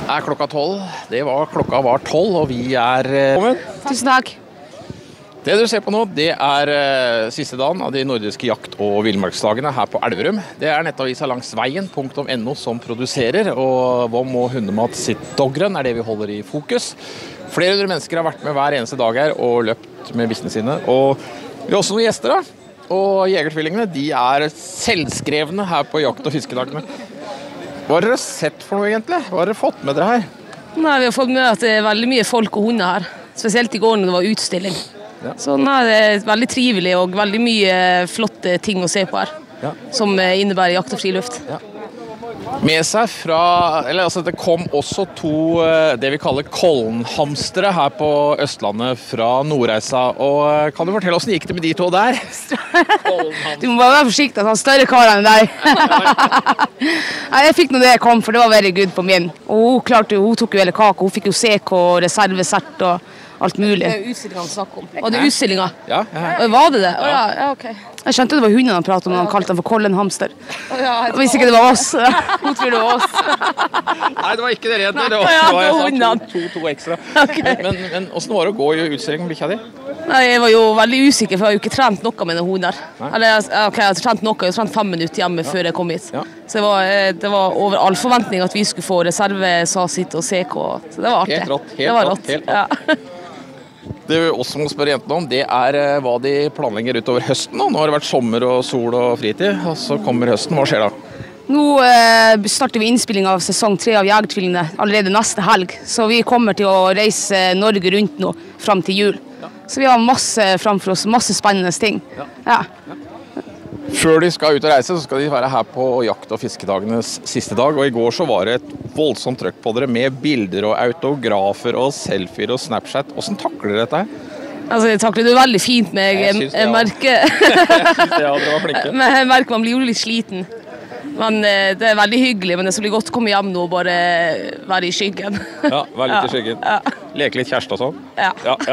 Klokka 12. Klokka var 12, og vi kommet. Tusen takk. Det du ser på nå, det siste dagen av de nordiske jakt- og villmarksdagene her på Elverum. Det nettavisa langs veien.no som produserer, og Vom og Hundemat sitt dogrun det vi holder i fokus. Flere hundre mennesker har vært med hver eneste dag her og løpt med bikkjene sine. Og vi har også noen gjester da. Og jegertvillingene, de selvskrevne her på jakt- og fiskedagene. Hva har dere sett for noe egentlig? Hva har dere fått med dere her? Nei, vi har fått med at det veldig mye folk og hunder her. Spesielt i går når det var utstilling. Ja. Så det veldig trivelig og veldig mye flotte ting å se på her. Ja. Som innebærer jakt og friluft. Ja. Med seg det kom også to det vi kaller Kollenhamstere her på Østlandet fra Nordreisa. Og kan du fortelle oss hvordan gikk det med de to der? Du må bare være forsiktig, han større karene der. Jeg fikk noe det jeg kom, for det var veldig good på min. Og hun tok jo hele kaka, hun fikk jo CK, reservesert og alt mulig. Det utstillingen han snakket om. Og det utstillingen? Ja. Var det det? Ja, ok. Jeg skjønte det var hundene han pratet om, han kalte han for Kollenhamster. Jeg visste ikke det var oss. Hun tror det var oss. Nei, det var ikke dere jenter. Det var to ekstra. Okay. Men hvordan var det å gå i utstillingen med bikkja di? Nei, jeg var jo veldig usikker, for jeg har jo ikke trent noe med noen hunder. Eller, jeg har trent noe, jeg har trent 5 minutter hjemme før jeg kom hit. Ja. Så det var over all forventning at vi skulle få reservesasit og CK. Så det var artig. Helt rått. Ja. Det vi også må spørre jentene om, det hva de planlegger utover høsten. Nå har det vært sommer og sol og fritid, og så kommer høsten. Hva skjer da? Nå starter vi innspilling av sesong 3 av Jegertvillingene allerede neste helg. Så vi kommer til å reise Norge rundt nå, frem til jul. Ja. Så vi har masse framfor oss, masse spennende ting. Ja. Før de skal ut og reise, så skal de være her på jakt- og fiskedagenes siste dag. Og i går så var det et voldsomt trøkk på dere med bilder og autografer og selfier og Snapchat. Hvordan takler dere dette her? Altså, jeg takler det veldig fint, men jeg merker man blir jo litt sliten. Men det veldig hyggelig, men det skal bli godt å komme hjem nå og bare være i skyggen. Ja, være litt i skyggen. Ja. Leke litt kjæreste og sånn? Ja.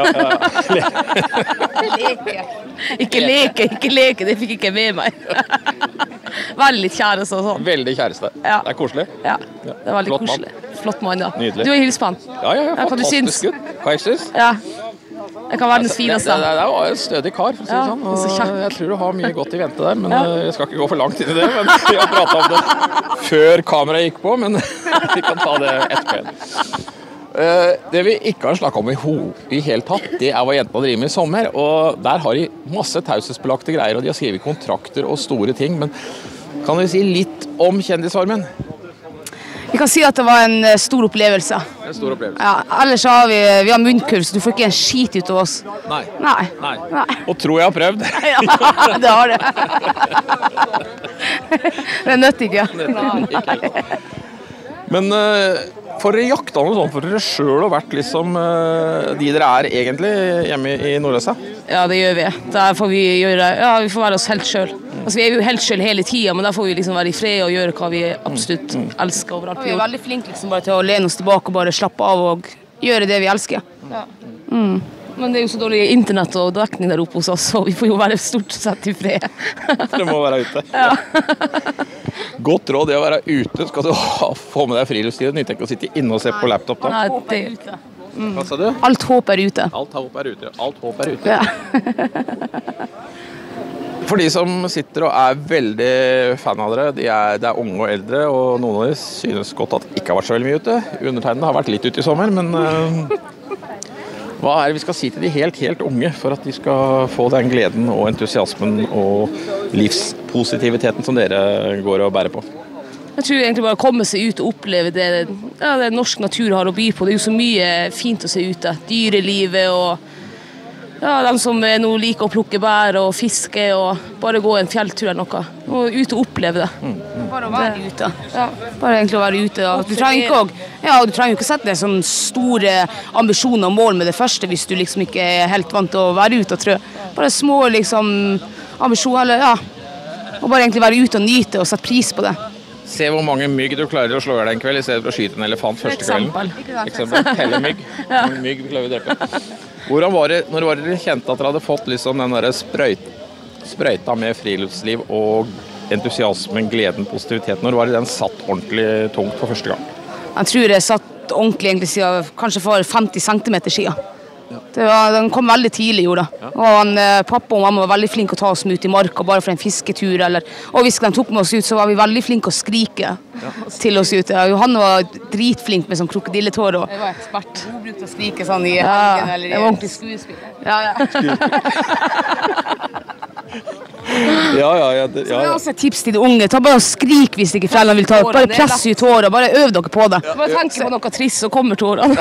Ikke leke, det fikk ikke med meg. Veldig litt kjæreste og sånn. Veldig kjæreste. Ja. Det koselig? Ja, det er veldig koselig. Flott mann, ja. Nydelig. Du hils på han. Ja, fantastisk gutt. Hva jeg synes? Ja. Jeg kan være den fineste. Det var en stødig kar, for å si det sånn. Og jeg tror du har mye godt i vente der, men jeg skal ikke gå for langt inn i det. Men vi har pratet om det før kameraet gikk på, men vi kan ta det etterpå igjen. Det vi ikke har snakket om i hele tatt, det hva jentene driver med i sommer. Og der har de masse taushetsbelagte greier, og de har skrevet kontrakter og store ting. Men kan du si litt om Kjendisfarmen? Vi kan si at det var en stor opplevelse. En stor opplevelse? Ja, ellers har vi har munnkurv, så du får ikke en skit ut av oss. Nei. Og tror jeg har prøvd. Ja, det har det. Det nøtter ikke. Nei. Men får dere jakta noe sånt for dere selv og vært liksom de dere egentlig hjemme i Nordreisa? Ja, det gjør vi. Der får vi vi får være oss helt selv. Altså, vi er jo helt selv hele tiden, men da får vi liksom være i fred og gjøre hva vi absolutt elsker overalt. Vi er veldig flinke liksom bare til å lene oss tilbake og bare slappe av og gjøre det vi elsker. Ja. Men det er jo så dårlig internett og dekning der oppe hos oss, så vi får jo være stort sett i fred. Det må være ute. Ja. Godt råd det å være ute. Skal du få med deg friluftslivet? Nytter ikke å sitte inne og se på laptop da? Nei, det er ute. Hva sa du? Alt håp er ute. Alt håp er ute. Ja. For de som sitter og veldig fan av dere, det er unge og eldre, og noen av dem synes godt at det ikke har vært så veldig mye ute. Undertegnede har vært litt ute i sommer, men hva det vi skal si til de helt unge for at de skal få den gleden og entusiasmen og livspositiviteten som dere går og bærer på? Jeg tror egentlig bare å komme seg ut og oppleve det norsk natur har å by på. Det er jo så mye fint å se ute. Dyrelivet og de som nå liker å plukke bær og fiske og bare gå en fjelltur eller noe. Og ut og oppleve det. Bare å være ute. Ja, bare egentlig å være ute. Du trenger ikke sette deg sånne store ambisjoner og mål med det første hvis du liksom ikke er helt vant til å være ute og trø. Bare små liksom ambisjoner, og bare egentlig være ute og nyte og sette pris på det. Se hvor mange mygg du klarer å slå i deg en kveld i stedet for å skyte en elefant første kvelden. Eksempel. Telle mygg. Hvor mange mygg klarer vi å drepe? Hvordan var det, når dere kjente at dere hadde fått liksom den der sprøyta med friluftsliv og entusiasmen, gleden, positiviteten, når var det den satt ordentlig tungt for første gang? Jeg tror det satt gått ordentlig egentlig siden, kanskje for 50 centimeter siden. Den kom veldig tidlig i jorda. Og pappa og mamma var veldig flinke å ta oss med ut i marka bare for en fisketur. Og hvis de tok med oss ut, så var vi veldig flinke å skrike til oss ut. Johanne var dritflink med sånn krokodilletår. Jeg var ekspert. Hun brukte å skrike sånn i helgen eller i ordentlig skuespill. Ja. Det er også et tips til de unge. Ta bare og skrik hvis ikke foreldrene vil ta det. Bare press ut tårer, bare øv dere på det. Bare tenk på noe trist, så kommer tårene.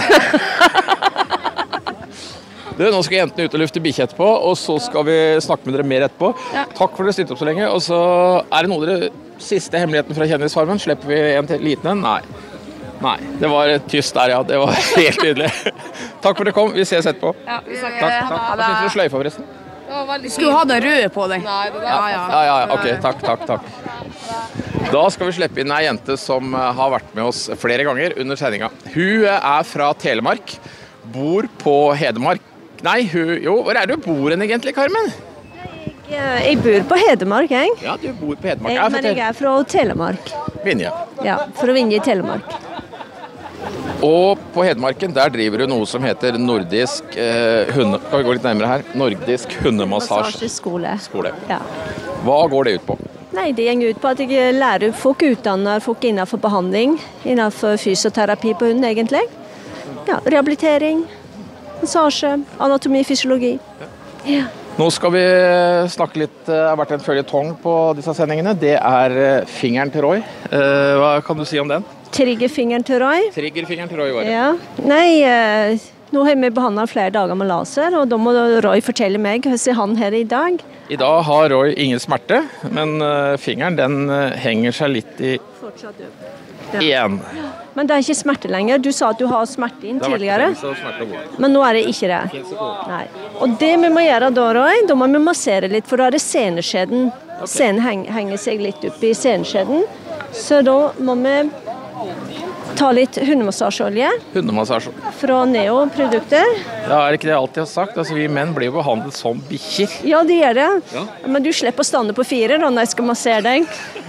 Nå skal jentene ut og lufte bikkje etterpå, og så skal vi snakke med dere mer etterpå. Takk for at dere stilte opp så lenge, og så er det noe dere siste hemmeligheten fra Kjendisfarmen. Slipper vi en til liten en? Nei, det var tyst der, ja. Det var helt tydelig. Takk for at dere kom, vi ses etterpå. Ja, vi snakker. Takk. Hva synes du sløyfa forresten? Skulle du ha den røde på deg? Nei, det der. Ja, ok, takk. Da skal vi slippe inn ei jente som har vært med oss flere ganger under sendinga. Hun er fra Telemark, bor på Hedmark. Nei, hvor er du bor hen egentlig, Carmen? Jeg bor på Hedmark, jeg. Ja, du bor på Hedmark. Men jeg er fra Telemark. Vinje. Ja, fra Vinje i Telemark. Og på Hedmarken, der driver du noe som heter nordisk Kan vi gå litt nærmere her? Nordisk hundemassasjeskole. Ja. Hva går det ut på? Nei, det går ut på at jeg lærer folk, utdanner folk innenfor behandling, innenfor fysioterapi på hund, egentlig. Ja, rehabilitering, massasje, anatomi, fysiologi. Ja. Nå skal vi snakke litt, det har vært en føljetong på disse sendingene. Det er fingeren til Roy. Hva kan du si om den? Triggerfingeren til Roy. Triggerfingeren til Roy var det. Ja. Nei, nå har vi behandlet flere dager med laser, og da må Roy fortelle meg hvordan han her i dag. I dag har Roy ingen smerte, men fingeren den henger seg litt i fortsatt opp. Igjen. Men det er ikke smerte lenger. Du sa at du har smerte inn tidligere. Men nå er det ikke det. Nei. Og det vi må gjøre da, Roy, da må vi massere litt, for da er det seneskjeden. Senen henger seg litt opp i seneskjeden. Så da må vi ta litt hundemassasjeolje. Hundemassasje. Fra Neo-produkter. Ja, er det ikke det jeg alltid har sagt? Altså, vi menn blir jo behandlet som bikkjer. Ja, det gjør det. Ja. Men du slipper å stande på 4 da, når jeg skal massere deg.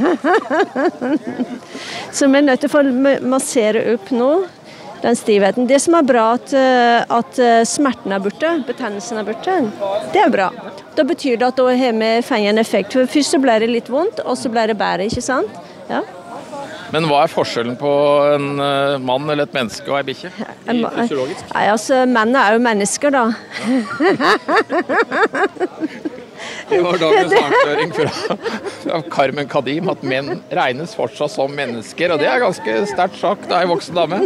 Så vi er nødt til å massere opp nå, den stivheten. Det som er bra at smerten er borte, betennelsen er borte, det er bra. Da betyr det at da har vi fått en effekt. For først så blir det litt vondt, og så blir det bedre, ikke sant? Ja. Men hva er forskjellen på en mann eller et menneske og en bikkje? Fysiologisk? Nei, altså, menn er jo mennesker, da. Det var dagens avsløring fra Carmen Kadim, at menn regnes fortsatt som mennesker, og det er ganske sterkt sagt av en voksen dame.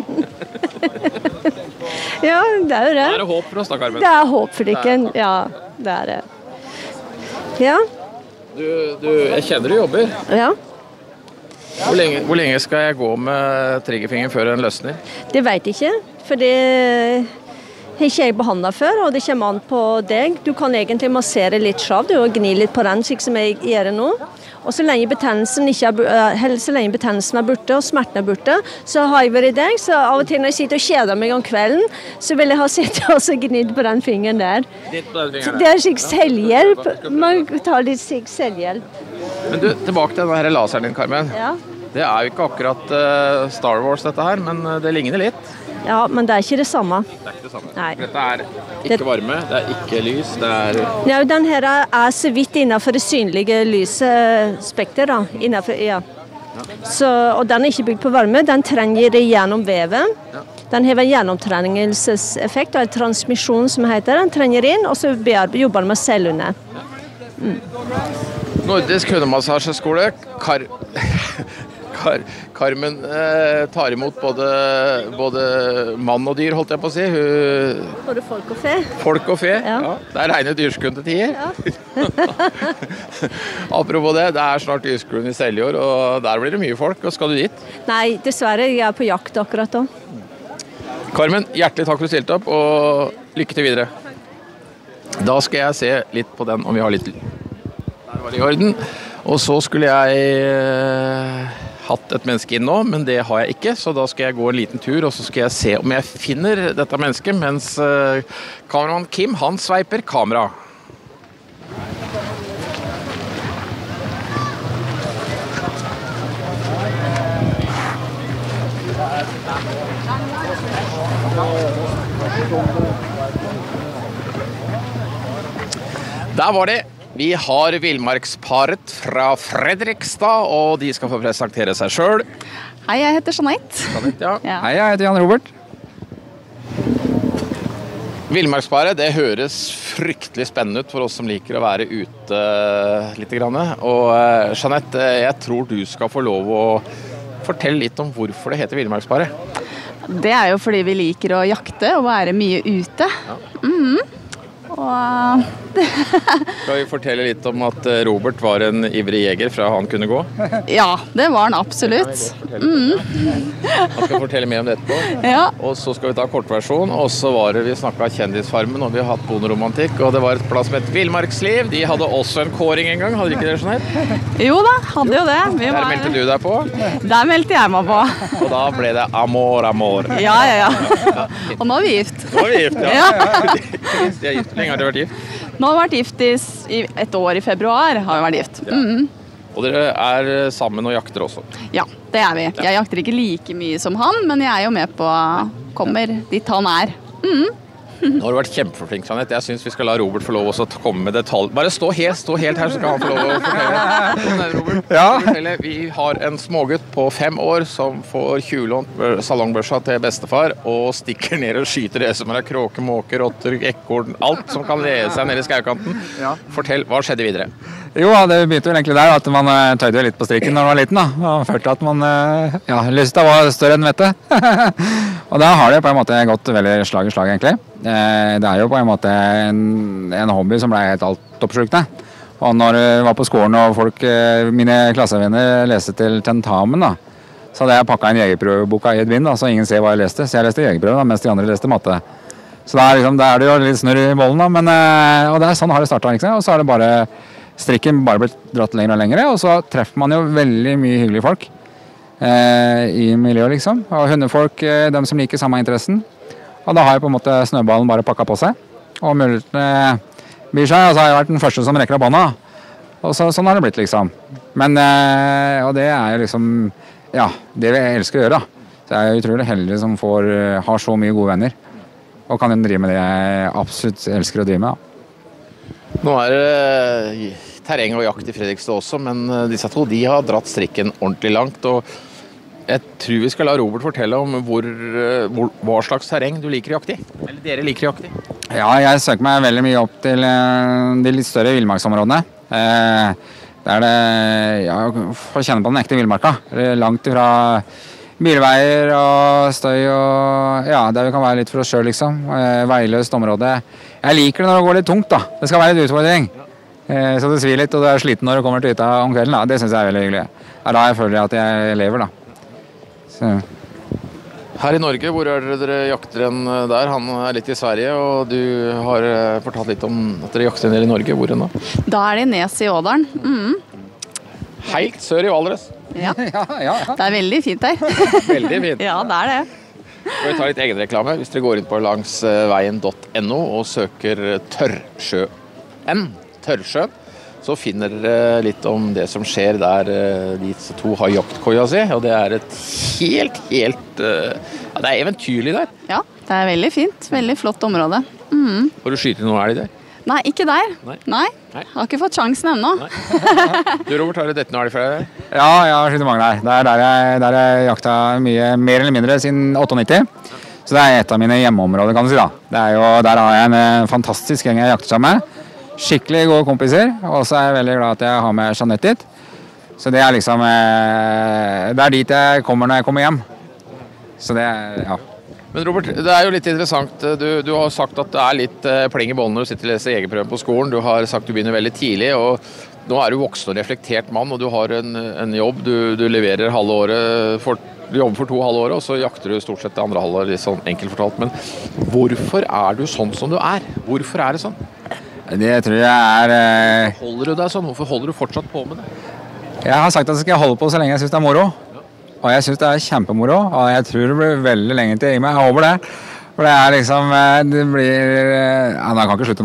Ja, det er jo det. Det er håp for oss da, Carmen. Det er håp for dere, ja, det er det. Ja. Jeg kjenner du jobber. Ja. Hvor lenge skal jeg gå med triggerfingeren før den løsner? Det vet jeg ikke, for det har ikke jeg behandlet før, og det kommer an på deg. Du kan egentlig massere litt sjav, og gni litt på den, slik som jeg gjør nå. Og så lenge betennelsen er borte, og smerten er borte, så har jeg vært i deg. Så av og til når jeg sitter og kjeder meg om kvelden, så vil jeg ha sittet og gnidd på den fingeren der. Det er slik selvhjelp. Man tar litt slik selvhjelp. Men du, tilbake til denne laseren din, Carmen. Ja. Det er jo ikke akkurat Star Wars dette her, men det ligner litt. Ja, men det er ikke det samme. Det er ikke det samme. Nei. Dette er ikke varme, det er ikke lys, det er... Ja, den her er så vidt innenfor det synlige lysspekter, da. Innenfor, ja. Så, og den er ikke bygd på varme, den trenger gjennom vevet. Ja. Den har en gjennomtrengelseseffekt, og en transmisjon som heter, den trenger inn, og så jobber den med cellene. Nordisk hundemassasjeskole, Carmen tar imot både mann og dyr, holdt jeg på å si. Både folk og fe. Folk og fe, ja. Det er rene dyrskuren til tider. Ja. Apropos det er snart dyrskuren i Seljord, og der blir det mye folk. Og skal du dit? Nei, dessverre. Jeg er på jakt akkurat da. Carmen, hjertelig takk for at du stilte opp, og lykke til videre. Da skal jeg se litt på den, om vi har litt... Der var det i orden. Og så skulle jeg hatt et menneske inn nå, men det har jeg ikke, så da skal jeg gå en liten tur, og så skal jeg se om jeg finner dette mennesket, mens kameramann Kim, han sveiper kamera. Der var det. Vi har villmarksparet fra Fredrikstad, og de skal få presentere seg selv. Hei, jeg heter Jeanette. Jeanette, ja. Hei, jeg heter Jan Robert. Villmarksparet, det høres fryktelig spennende ut for oss som liker å være ute litt grann. Og Jeanette, jeg tror du skal få lov å fortelle litt om hvorfor det heter Villmarksparet. Det er jo fordi vi liker å jakte og være mye ute. Ja. Skal vi fortelle litt om at Robert var en ivrig jeger fra han kunne gå? Ja, det var han absolutt. Han skal fortelle mer om det etterpå. Ja. Og så skal vi ta kortversjon, og så var det vi snakket Kjendisfarmen, og vi har hatt bonderomantikk, og det var et plass som het Villmarksliv. De hadde også en kåring en gang, hadde de ikke det, Jeanette? Jo da, hadde jo det. Der meldte du deg på? Der meldte jeg meg på. Og da ble det amor, amor. Ja. Og nå er vi gift. Nå er vi gift, ja. De er gift. Hvor lenge har dere vært gift? Nå har vi vært gift i et år i februar, har vi vært gift. Og dere er sammen og jakter også? Ja, det er vi. Jeg jakter ikke like mye som han, men jeg er jo med på kommer dit han er. Nå har du vært kjempeflink, Jeanette. Jeg synes vi skal la Robert få lov å komme med detalj. Bare stå helt her, så kan han få lov å fortelle. Robert, fortelle. Vi har en smågutt på 5 år som får tjuvlånt salongbørsa til bestefar og stikker ned og skyter det som er kråke, måke, rotter, ekorn, alt som kan lede seg ned i skaukanten. Fortell, hva skjedde videre? Jo, det begynte vel egentlig der at man tøyde litt på strikken når man var liten da, og følte at man, lysta var større enn vettet. Og da har det på en måte gått veldig slag i slag egentlig. Det er jo på en måte en hobby som ble helt altoppslukende. Og når jeg var på skolen og mine klassevenner leste til tentamen da, så hadde jeg pakket en jegerprøveboka i et bind da, så ingen ser hva jeg leste. Så jeg leste jegerprøve da, mens de andre leste matte. Så da er det jo litt snurr i bollen da, og det er sånn har det startet liksom. Og så har det bare strikken bare blitt dratt lenger og lengre, og så treffer man jo veldig mye hyggelige folk i miljøet liksom, og hundefolk, dem som liker samme interessen. Og da har jeg på en måte snøballen bare pakket på seg, og mulighetene byr seg, og så har jeg vært den første som rekker av bånda. Og sånn har det blitt liksom. Men, og det er jo liksom, ja, det vi elsker å gjøre da. Så jeg er utrolig heldig som har så mye gode venner, og kan drive med det jeg absolutt elsker å drive med da. Nå er det terreng og jakt i Fredrikstad også, men disse to de har dratt strikken ordentlig langt. Og jeg tror vi skal la Robert fortelle om hva slags terreng du liker å jakte i. Eller dere liker å jakte i. Ja, jeg søker meg veldig mye opp til de litt større villmarksområdene. Der det, får kjenne på den ekte villmarka. Langt fra bilveier og støy og der vi kan være litt for oss selv liksom. Veiløst område. Jeg liker det når det går litt tungt da. Det skal være litt utfordring. Så det svir litt, og du er sliten når du kommer til hytta om kvelden da. Det synes jeg er veldig hyggelig. Det er da jeg føler at jeg lever da. Så. Her i Norge, hvor er dere jakter en der? Han er litt i Sverige, og du har fortalt litt om at dere jakter en del i Norge. Hvor enn da? Da er det i Nes i Ådalen. Helt sør i Valdres. Ja. Det er veldig fint der. Veldig fint. Ja, det er det. Vi tar litt egenreklame. Hvis dere går inn på langsveien.no og søker Tørrsjøen, så finner dere litt om det som skjer der de to har jaktkoia si, og det er et helt, det er eventyrlig der. Ja, det er veldig fint. Veldig flott område. Har du skytet noe elg der? Nei, ikke der. Nei. Jeg har ikke fått sjansen ennå. Du, Robert, har du dette noe elg fra deg? Ja, jeg har skytet mange der. Det er der jeg jakta mye, mer eller mindre, siden 98. Så det er et av mine hjemmeområder, kan du si da. Der har jeg en fantastisk gjeng jeg jakter sammen med. Skikkelig gode kompiser, og så er jeg veldig glad at jeg har med Jeanette dit. Så det er liksom, det er dit jeg kommer når jeg kommer hjem. Så det ja. Men Robert, det er jo litt interessant. Du har sagt at det er litt pling i bollen når du sitter og leser jegerprøven på skolen. Du har sagt du begynner veldig tidlig, og nå er du voksen og reflektert mann, og du har en jobb. Du leverer halve året, du jobber for 2 halve året, og så jakter du stort sett det andre halve året, litt sånn enkelt fortalt. Men hvorfor er du sånn som du er? Hvorfor er det sånn? Det tror jeg er... Holder du deg sånn? Hvorfor holder du fortsatt på med det? Jeg har sagt at jeg skal holde på så lenge jeg synes det er moro. Og jeg synes det er kjempemoro, og jeg tror det blir veldig lenge til jeg gir meg. Jeg håper det. For det er liksom, det blir... Ja, jeg kan ikke slutte nå.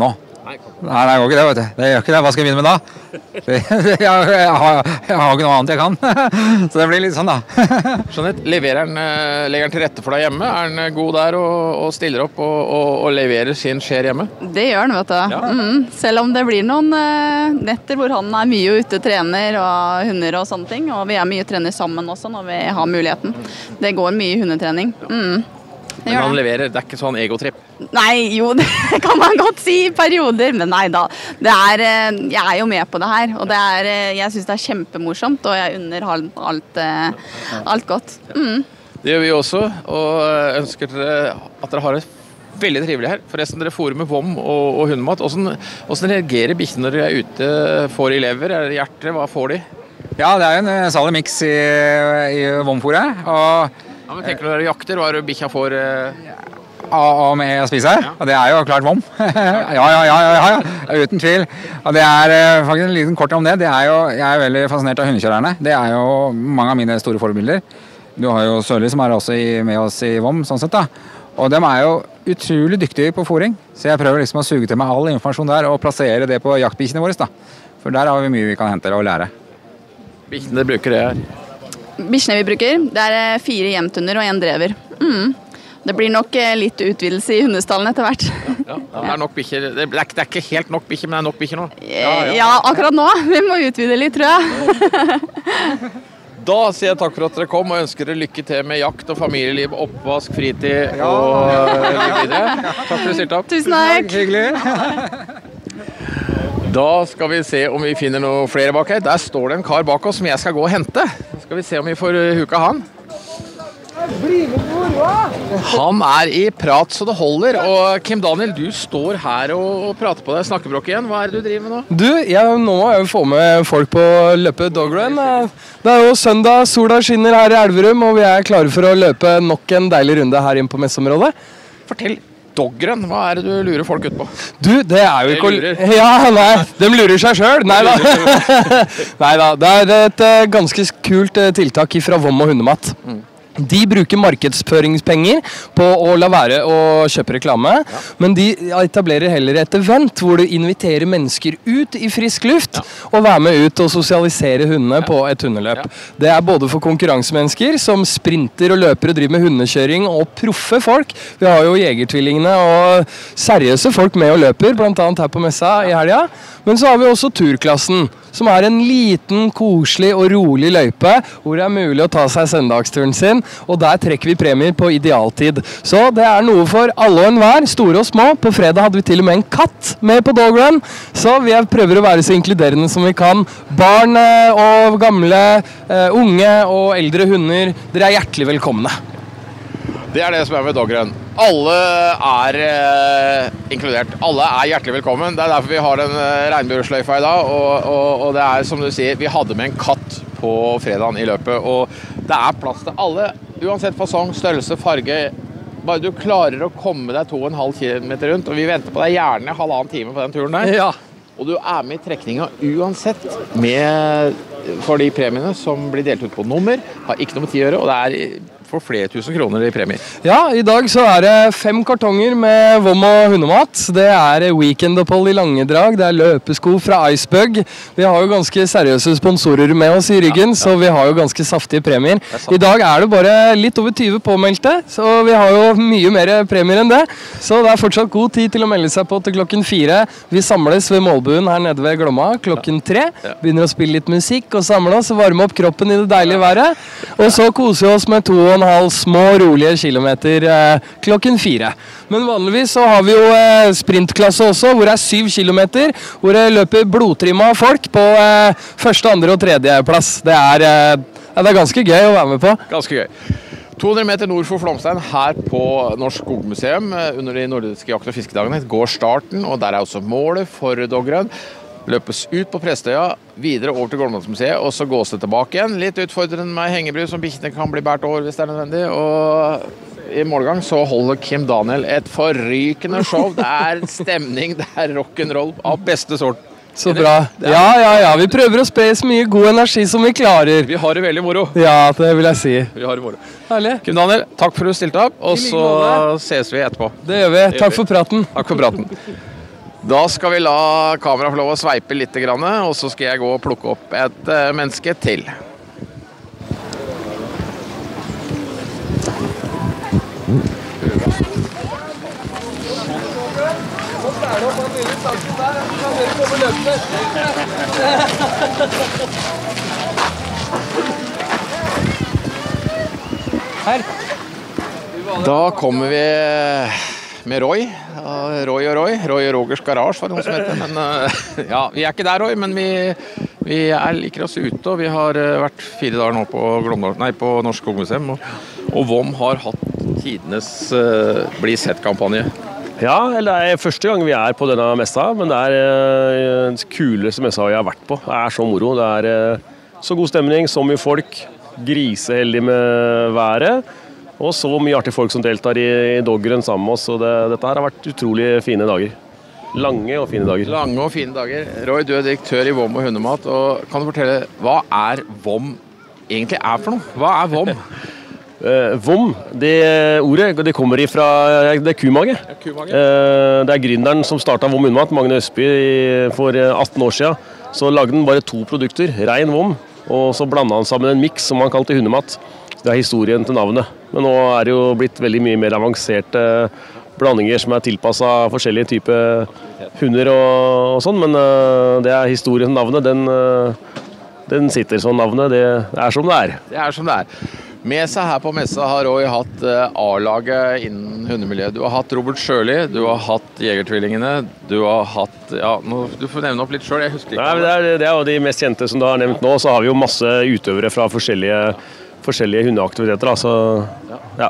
Nei, det går ikke det, vet du. Det gjør ikke det. Hva skal jeg begynne med da? Jeg har ikke noe annet jeg kan. Så det blir litt sånn da. Jeanette, legger han til rette for deg hjemme? Er han god der og stiller opp og leverer sin skjer hjemme? Det gjør han, vet du. Ja. Selv om det blir noen netter hvor han er mye ute, trener og hunder og sånne ting. Og vi er mye trener sammen også når vi har muligheten. Det går mye hundetrening. Men han leverer, det er ikke sånn egotripp? Nei, jo, det kan man godt si i perioder, men nei da. Jeg er jo med på det her, og jeg synes det er kjempemorsomt, og jeg unner alt godt. Det gjør vi også, og ønsker at dere har det veldig trivelig her. Forresten, dere fôrer med vom og hundemat. Hvordan reagerer bikkjene når dere er ute? Får de lever? Er det hjerte? Hva får de? Ja, det er en salig miks i vomfôret, og ja, men tenker du når dere jakter, hva er det bikkja får? Med å spise? Ja. Og det er jo klart vom. Ja, uten tvil. Og det er faktisk en liten kort om det. Jeg er veldig fascinert av hundekjørerne. Det er jo mange av mine store forbilder. Du har jo Sørli som er også med oss i vom, sånn sett da. Og de er jo utrolig dyktige på fôring. Så jeg prøver liksom å suge til meg all informasjon der og plassere det på jaktbikkjene våre da. For der har vi mye vi kan hente og lære. Bikkjene dere bruker det her? Bikkjene vi bruker, det er 4 jevnthunder og 1 drever. Det blir nok litt utvidelse i hundestallen etter hvert. Ja, det er nok bikkjer. Det er ikke helt nok bikkjer, men det er nok bikkjer nå. Ja, akkurat nå. Vi må utvide litt, tror jeg. Da sier jeg takk for at dere kom, og ønsker dere lykke til med jakt og familieliv, oppvask, fritid og videre. Takk for at du stilte opp. Tusen takk. Hyggelig. Da skal vi se om vi finner noen flere bak her. Der står det en kar bak oss som jeg skal gå og hente. Skal vi se om vi får huka han. Han er i prat så det holder, og Kim Daniel, du står her og prater på deg snakkebrokk igjen. Hva er det du driver med nå? Du, nå må jeg jo få med folk på å løpe dogrun. Det er jo søndag, sola skinner her i Elverum, og vi er klare for å løpe nok en deilig runde her inn på messeområdet. Fortell. Dogrun, hva er det du lurer folk ut på? Du, det er jo ikke... Ja, nei, de lurer seg selv. Neida. Neida, det er et ganske kult tiltak fra Vom og Hundemat. De bruker markedsføringspenger på å la være å kjøpe reklame, men de etablerer heller et event hvor du inviterer mennesker ut i frisk luft og være med ut og sosialisere hundene på et hundeløp. Det er både for konkurransemennesker som sprinter og løper og driver med hundekjøring, og proffe folk. Vi har jo jegertvillingene og seriøse folk med og løper, blant annet her på messa i helga. Men så har vi også turklassen, som er en liten, koselig og rolig løype, hvor det er mulig å ta seg søndagsturen sin, og der trekker vi premier på idealtid. Så det er noe for alle og enhver, store og små. På fredag hadde vi til og med en katt med på dogrun, så vi prøver å være så inkluderende som vi kan. Barn og gamle, unge og eldre hunder, dere er hjertelig velkomne. Det er det som er med dogrun. Alle er inkludert. Alle er hjertelig velkommen. Det er derfor vi har den regnbuesløyfa i dag, og det er som du sier, vi hadde med en katt på fredagen i løpet, og det er plass til alle, uansett fasong, størrelse, farge. Bare du klarer å komme deg 2,5 kilometer rundt, og vi venter på deg gjerne 1,5 time på den turen der. Ja. Og du er med i trekninga uansett for de premiene som blir delt ut på nummer, har ikke noe med tid å gjøre, og det er for flere tusen kroner i premier. Ja, i dag så er det 5 kartonger med vom og hundemat. Det er weekendopphold i Langedrag, det er løpesko fra Icebug. Vi har jo ganske seriøse sponsorer med oss i ryggen, så vi har jo ganske saftige premier. I dag er det bare litt over 20 påmeldte, så vi har jo mye mer premier enn det. Så det er fortsatt god tid til å melde seg på til klokken 4. Vi samles ved målbuen her nede ved Glomma klokken 3. Begynner å spille litt musikk og samle oss og varme opp kroppen i det deilige været. Og så koser vi oss med 2,5 små, rolige kilometer klokken 4. Men vanligvis så har vi jo sprintklasse også, hvor det er 7 kilometer, hvor det løper blodtrimma folk på første, andre og tredje plass. Det er ganske gøy å være med på. Ganske gøy. 200 meter nord for Flåmstein, her på Norsk Skogmuseum, under de nordiske jakt- og fiskedagene, går starten, og der er også målet for dogrun. Løpes ut på Prestøya, videre over til Gårdmannsmuseet, og så gås det tilbake igjen. Litt utfordrende med hengebru, som bikkjene kan bli bært over hvis det er nødvendig. Og i målgang så holder Kim Daniel et forrykende show. Det er stemning, det er rock'n'roll av beste sort. Så bra. Ja. Vi prøver å spre så mye god energi som vi klarer. Vi har det veldig moro. Ja, det vil jeg si. Vi har det moro. Herlig. Kim Daniel, takk for at du stilte opp, og så ses vi etterpå. Det gjør vi. Takk for praten. Takk for praten. Da skal vi la kameraet få lov å sveipe litt, og så skal jeg gå og plukke opp et menneske til. Her. Da kommer vi med Roy. Roy og Rogers Garage var det noe som heter, men ja, vi er ikke der, Roy, men vi liker oss ute, og vi har vært 4 dager nå på Norsk Skogmuseum, og VOM har hatt tidenes Bli sett-kampanje. Ja, eller det første gang vi er på denne messa, men det den kuleste messa jeg har vært på. Det så moro, det så god stemning, så mye folk, griseheldig med været, og så mye artige folk som deltar i doggeren sammen med oss, og dette her har vært utrolig fine dager. Lange og fine dager. Lange og fine dager. Roy, du direktør i VOM og hundemat, og kan du fortelle, hva VOM egentlig for noe? Hva VOM? VOM, det ordet, det kommer ifra, det kumage. Det gründeren som startet VOM hundemat, Magne Østby, for 18 år siden. Så lagde han bare 2 produkter, ren VOM, og så blandet han sammen en mix som han kalte hundemat. Det historien til navnet. Men nå det jo blitt veldig mye mer avanserte blandinger som tilpasset forskjellige typer hunder og sånn, men det historien til navnet, den sitter sånn navnet, det som det Det som det Med seg her på messa har Roy hatt A-laget innen hundemiljøet. Du har hatt Robert Sjøli, du har hatt Jegertvillingene, du har hatt, ja, du får nevne opp litt selv, jeg husker ikke. Nei, det jo de mest kjente som du har nevnt nå, så har vi jo masse utøvere fra forskjellige hundeaktiviteter. Altså, ja.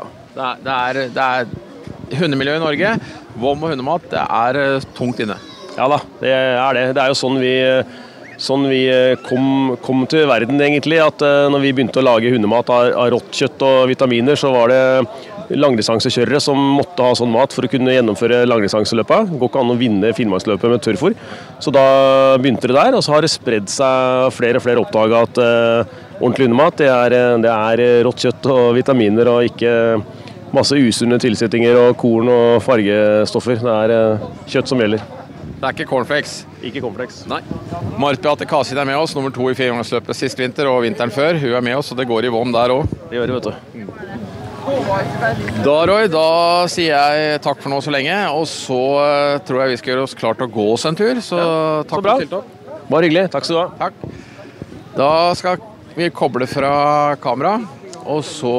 Det hundemiljøet i Norge, VOM og hundemat, det tungt inne. Ja da, det. Det jo sånn vi kom til verden egentlig, at når vi begynte å lage hundemat av rått kjøtt og vitaminer, så var det langdistansekjørere som måtte ha sånn mat for å kunne gjennomføre langdistanseløpet. Det går ikke an å vinne Finnmarksløpet med tørrfôr. Så da begynte det der, og så har det spredd seg flere og flere oppdaget at ordentlig hundemat, det rått kjøtt og vitaminer og ikke masse usunne tilsettinger og korn og fargestoffer. Det kjøtt som gjelder. Det ikke cornflakes? Ikke cornflakes. Nei. Marit Beate Kasin med oss, nummer 2 i Finnmarksløpet sist vinter og vinteren før. Hun med oss, og det går i VOM der også. Det gjør det, vet du. Da, Roy, da sier jeg takk for nå så lenge, og så tror jeg vi skal gjøre oss klart til å gå oss en tur, så takk for tiltak. Bare hyggelig, takk skal du ha. Takk. Da skal vi koble fra kamera, og så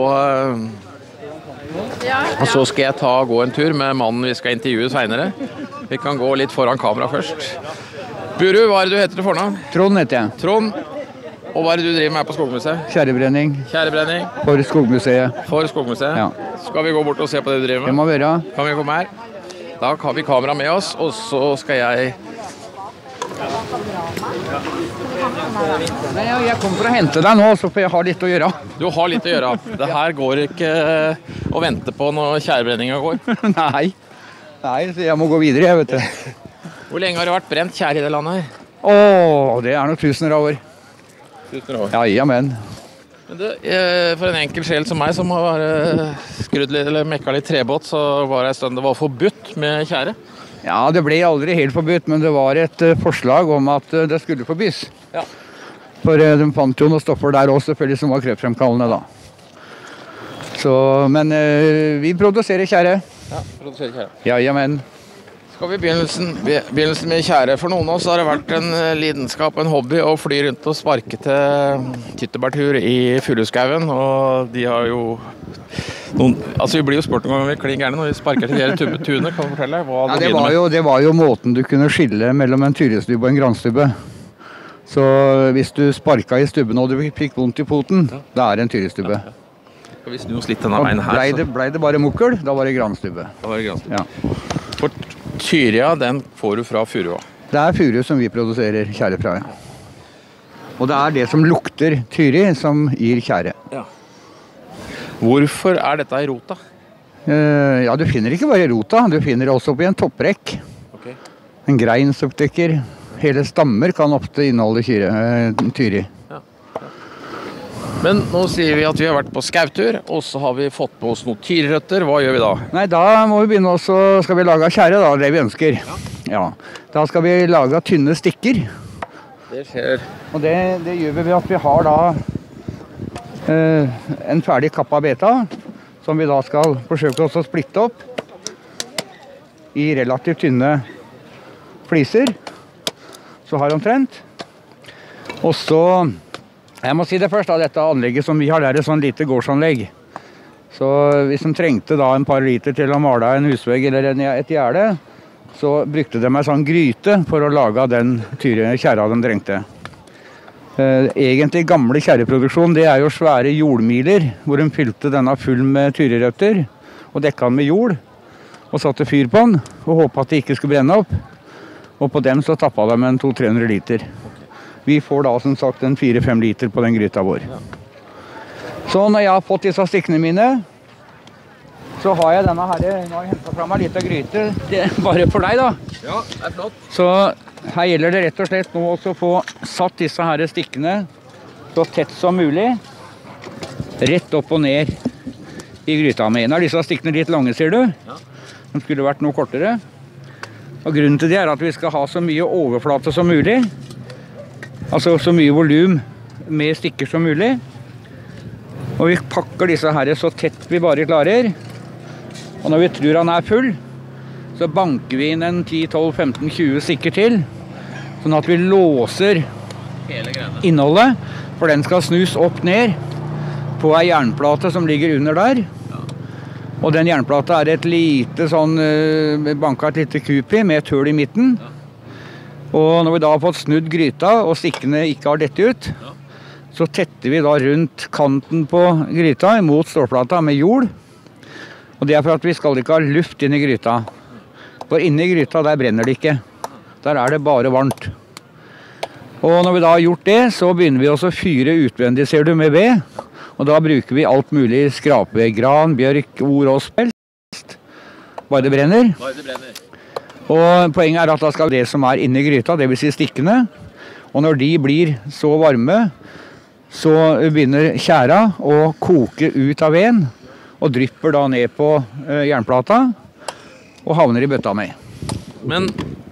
skal jeg gå en tur med mannen vi skal intervjue senere. Vi kan gå litt foran kamera først. Buru, hva det du heter til fornavn? Trond heter jeg. Trond. Og hva det du driver med her på Skogmuseet? Tjærebrenning. Tjærebrenning. For Skogmuseet. For Skogmuseet? Ja. Skal vi gå bort og se på det du driver med? Det må være. Kan vi komme her? Da har vi kamera med oss, og så skal jeg... Nei, jeg kommer for å hente deg nå, så får jeg ha litt å gjøre. Du har litt å gjøre. Det her går ikke å vente på når tjærebrenninga går. Nei, så jeg må gå videre, jeg vet det. Hvor lenge har det vært brent tjær i det landet her? Det nok tusener av år. Tusener av år? Ja, men. Men du, for en enkel sjel som meg, som har skrudd litt, eller mekka litt trebåt, så var det en stund det var forbudt med tjære. Ja, det ble aldri helt forbudt, men det var et forslag om at det skulle forbys. Ja. For de fant jo noen stoffer der også, selvfølgelig, som var kreftfremkallende da. Så, men vi produserer tjære. Ja, produserer tjære. Ja, men. Skal vi begynnelsen med tjære? For noen av oss har det vært en lidenskap, en hobby å fly rundt og sparke til tyttebærtur i Furuskauen, og de har jo vi blir jo spurt noen ganger klin gærne når vi sparker til de tuene. Kan du fortelle hva det var jo måten du kunne skille mellom en tyrestubbe og en granstubbe. Så hvis du sparket i stubben og du fikk vondt i foten, da det en tyrestubbe. Skal vi snu oss litt denne veien her? Ble det bare mukkel, da var det granstubbe. Ja. For tyria, den får du fra Furua? Det Furu som vi produserer tjære fra, ja. Og det det som lukter tyri som gir tjære. Ja. Hvorfor dette i rota? Ja, du finner ikke bare i rota, du finner det også oppi en topprekk. Okay. En grein som dekker. Hele stammer kan ofte inneholde tyri. Ja. Men nå sier vi at vi har vært på skautur, og så har vi fått på oss noen tyrrøtter. Hva gjør vi da? Nei, da må vi begynne også, skal vi lage tjære da, det vi ønsker. Ja. Ja, da skal vi lage tynne stikker. Det skjer. Og det gjør vi ved at vi har da en ferdig kappa beta, som vi da skal forsøke å splitte opp i relativt tynne fliser. Så har omtrent. Og så, jeg må si det først da, dette anlegget som vi har, det er et sånn lite gårdsanlegg. Så hvis de trengte da en par liter til å male en husvegg eller et gjerde, så brukte de en sånn gryte for å lage den kjæra de trengte. Egentlig gamle kjæreproduksjon, det er jo svære jordmiler, hvor de fylte denne full med tyrerøtter, og dekka den med jord, og satte fyr på den, og håpet at det ikke skulle brenne opp. Og på dem så tappet de en 200-300 liter. Vi får da som sagt en 4-5 liter på den gryta vår. Så når jeg har fått disse stikkene mine, så har jeg denne her, nå har jeg hentet frem en liten gryte, det er bare for deg da. Ja, det er flott. Så her gjelder det rett og slett nå også å få satt disse her stikkene så tett som mulig, rett opp og ned i gryta med. Nå er disse stikkene litt lange, ser du. Ja. De skulle vært noe kortere. Og grunnen til det er at vi skal ha så mye overflate som mulig, altså så mye volum med stikker som mulig. Og vi pakker disse her så tett vi bare klarer. Og når vi tror han er full, så banker vi inn en 10-12-15-20 stikker til, sånn at vi låser innholdet, for den skal snus opp ned på en jernplate som ligger under der. Og den jernplata er et lite sånn, banket et lite kup i med et hull i midten. Og når vi da har fått snudd gryta, og stikkene ikke har dette ut, så tetter vi da rundt kanten på gryta mot stålplata med jord. Og det er for at vi skal ikke ha luft inn i gryta. For inne i gryta, der brenner det ikke. Der er det bare varmt. Og når vi da har gjort det, så begynner vi også å fyre utvendig, ser du, med ved. Og da bruker vi alt mulig skrape, gran, bjørk, osp. Bare det brenner. Bare det brenner. Og poenget er at da skal det som er inne i gryta, det vil si stikkene, og når de blir så varme, så begynner tjæra å koke ut av veden, og drypper da ned på jernplata, og havner i bøtta med. Men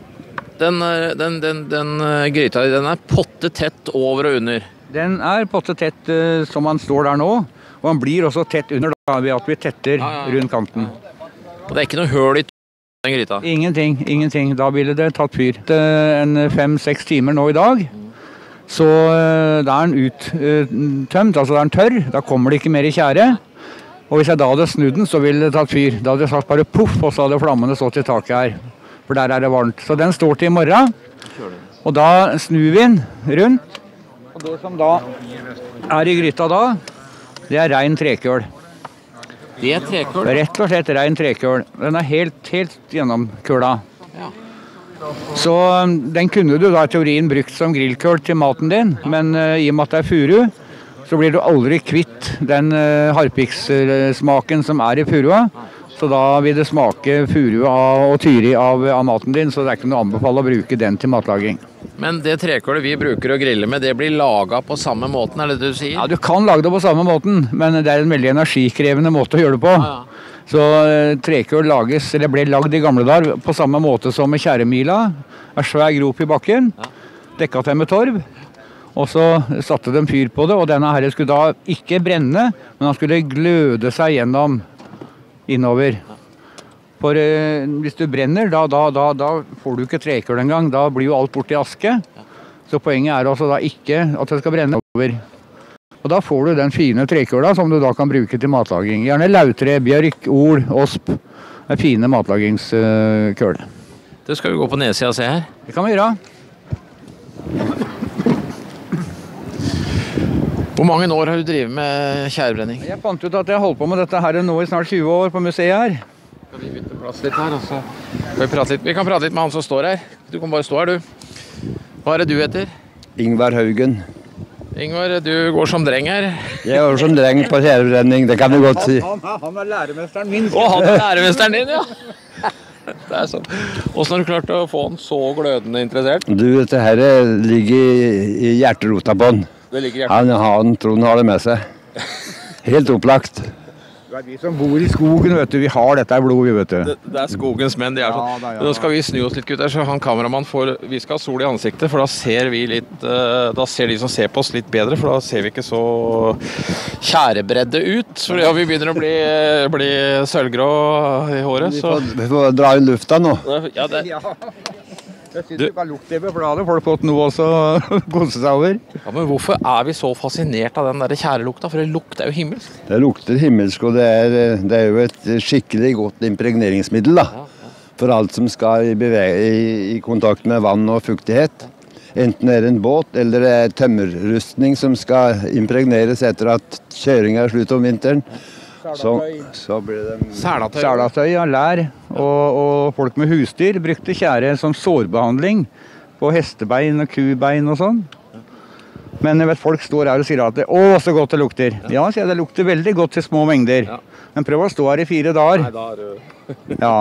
den gryta, den er potte tett over og under? Den er potte tett som han står der nå, og han blir også tett under da, ved at vi tetter rundt kanten. Og det er ikke noe høl i den gryta? Ingenting. Da ville det tatt fyr. En 5-6 timer nå i dag, så da er den uttømt, altså da er den tørr, da kommer det ikke mer i tjære. Og hvis jeg da hadde snudd den, så ville det tatt fyr. Da hadde jeg sagt bare puff, og så hadde flammene stått i taket her. For der er det varmt. Så den står til i morgen. Og da snur vi den rundt. Og det som da er i gryta da, det er rein trekøl. Det er trekøl? Rett og slett rein trekøl. Den er helt gjennomkøla. Ja. Så den kunne du da i teorien brukt som grillkøl til maten din, men i og med at det er furu, så blir du aldri kvitt den harpikssmaken som er i furua. Så da vil det smake furua og tyri av maten din, så det er ikke noe å anbefale å bruke den til matlaging. Men det trekølet vi bruker å grille med, det blir laget på samme måten, er det du sier? Ja, du kan lage det på samme måten, men det er en veldig energikrevende måte å gjøre det på. Så trekøl ble lagd i gamle dager på samme måte som med tjæremila. En svær grop i bakken, dekket til med torv. Og så satte de fyr på det, og denne her skulle da ikke brenne, men han skulle gløde seg gjennom innover. For hvis du brenner, da får du ikke trekøl engang, da blir jo alt bort i aske. Så poenget er altså da ikke at det skal brenne over. Og da får du den fine trekøla som du da kan bruke til matlaging. Gjerne lautre, bjørk, ol, osp. Det er fine matlagingskøl. Det skal vi gå på nedsida og se her. Det kan vi gjøre. Hvor mange år har du drevet med tjærebrenning? Jeg fant ut at jeg holdt på med dette her nå i snart 20 år på museet her. Skal vi bytte plass litt her også? Vi kan prate litt med han som står her. Du kan bare stå her, du. Hva er det du heter? Ingvar Haugen. Ingvar, du går som dreng her. Jeg går som dreng på tjærebrenning, det kan du godt si. Han er læremesteren min. Å, han er læremesteren din, ja. Det er sånn. Hvordan har du klart å få han så glødende interessert? Du, dette her ligger i hjerterota på han. Det ligger i hjertet. Trond har det med seg. Helt opplagt. Du Vi som bor i skogen, vet du, vi har dette i blodet, vet du. Det skogens menn, de sånn. Nå skal vi snu oss litt, gutter, så han kameramann vi skal ha sol i ansiktet, for da ser vi litt, da ser de som ser på oss litt bedre, for da ser vi ikke så tjærebredde ut, for ja, vi begynner å bli sølvgrå i håret, så... Vi får dra i lufta nå. Ja, det... Jeg synes det bare lukter på bladet, folk har fått noe også å kose seg over. Ja, men hvorfor vi så fascinert av den der tjærelukta? For det lukter jo himmelsk. Det lukter himmelsk, og det er jo et skikkelig godt impregneringsmiddel da. For alt som skal i kontakt med vann og fuktighet. Enten det en båt, eller det tømmerrustning som skal impregneres etter at kjøringen slutt om vinteren. Så blir det Selatøy, ja, lær, og folk med husdyr brukte tjære som sårbehandling på hestebein og kubein og sånn. Men jeg vet folk står her og sier at så godt det lukter. Ja, sier det lukter veldig godt til små mengder. Men prøv å stå her i 4 dager. Nei, da Ja.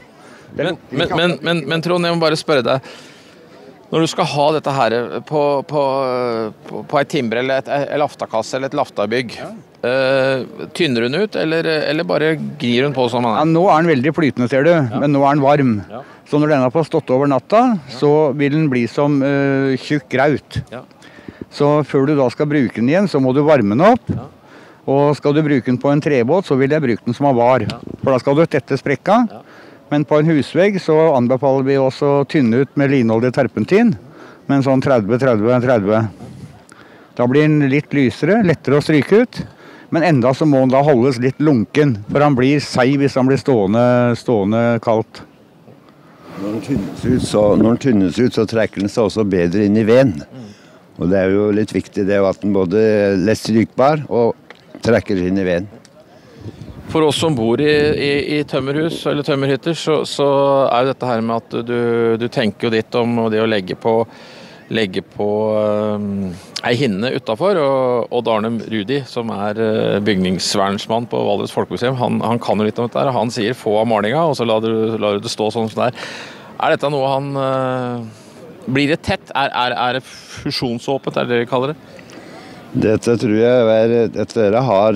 Men Trond, jeg må bare spørre deg. Når du skal ha dette her på et timbre eller et laftakasse eller et laftabygg, tynner hun ut, eller bare grir hun på som man Ja, nå den veldig flytende, ser du, men nå den varm. Så når den har stått over natta, så vil den bli som tjukk graut. Så før du da skal bruke den igjen, så må du varme den opp. Og skal du bruke den på en trebåt, så vil jeg bruke den som den var. For da skal du tette sprekka. Men på en husvegg så anbefaler vi også å tynne ut med linolje terpentin, med en sånn 30-30-30. Da blir den litt lysere, lettere å stryke ut, men enda så må den da holdes litt lunken, for han blir seig hvis han blir stående kaldt. Når den tynnes ut, så trekker den seg også bedre inn i veden. Og det er jo litt viktig det at den både er lett strykbar og trekker inn i veden. For oss som bor i tømmerhus eller tømmerhytter, så jo dette her med at du tenker jo ditt om det å legge på ei hinne utenfor, og Odd Arne Rudi, som bygningsvernsmann på Valdres Folkemuseum, han kan jo litt om dette her, og han sier få av malinga, og så lar du det stå sånn som det er. Dette noe han... Blir det tett? Det fusjonsåpent, det dere kaller det? Dette tror jeg dere har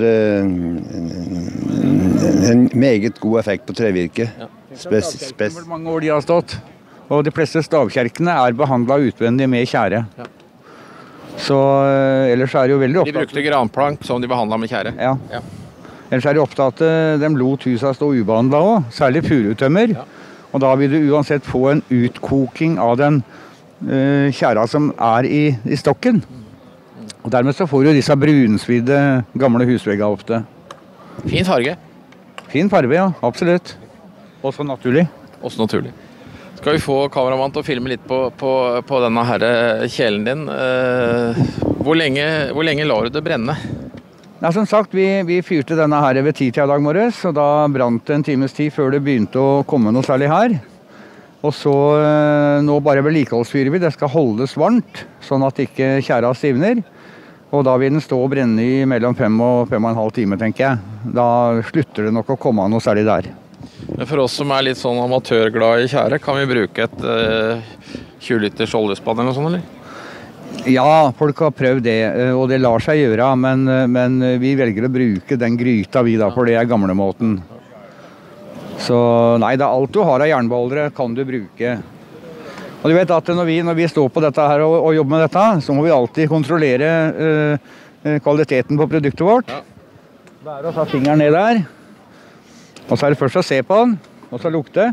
en meget god effekt på trevirke. Hvor mange år de har stått. Og de fleste stavkjerkene behandlet utvendig med tjære. Så ellers det jo veldig ofte... De brukte granplank som de behandlet med tjære? Ja. Ellers det ofte at de lot huset stå ubehandlet også, særlig furutømmer. Og da vil du uansett få en utkåking av den tjæra som i stokken. Og dermed så får du disse brunsvidde gamle husvegger ofte. Fin farge. Fin farge, ja, absolutt. Også naturlig. Også naturlig. Skal vi få kameramann til å filme litt på denne her kjelen din? Hvor lenge lar du det brenne? Ja, som sagt, vi fyrte denne her ved 10-tida i dag morges, og da brant det en times tid før det begynte å komme noe særlig her. Og så nå bare vedlikeholdsfyrer vi, det skal holdes varmt, sånn at ikke tjæra stivner. Og da vil den stå og brenne i mellom 5 og 5,5 timer, tenker jeg. Da slutter det nok å komme noe særlig der. Men for oss som litt sånn amatørglad i tjære, kan vi bruke et 20 liters oljespann eller noe sånt, eller? Ja, folk har prøvd det, og det lar seg gjøre, men vi velger å bruke den gryta vi da, for det gamlemåten. Så nei, det alt du har av jernbeholdere kan du bruke. Og du vet at når vi står på dette her og jobber med dette, så må vi alltid kontrollere kvaliteten på produktet vårt. Bære og ta fingeren ned der. Og så det først å se på den, og så lukte.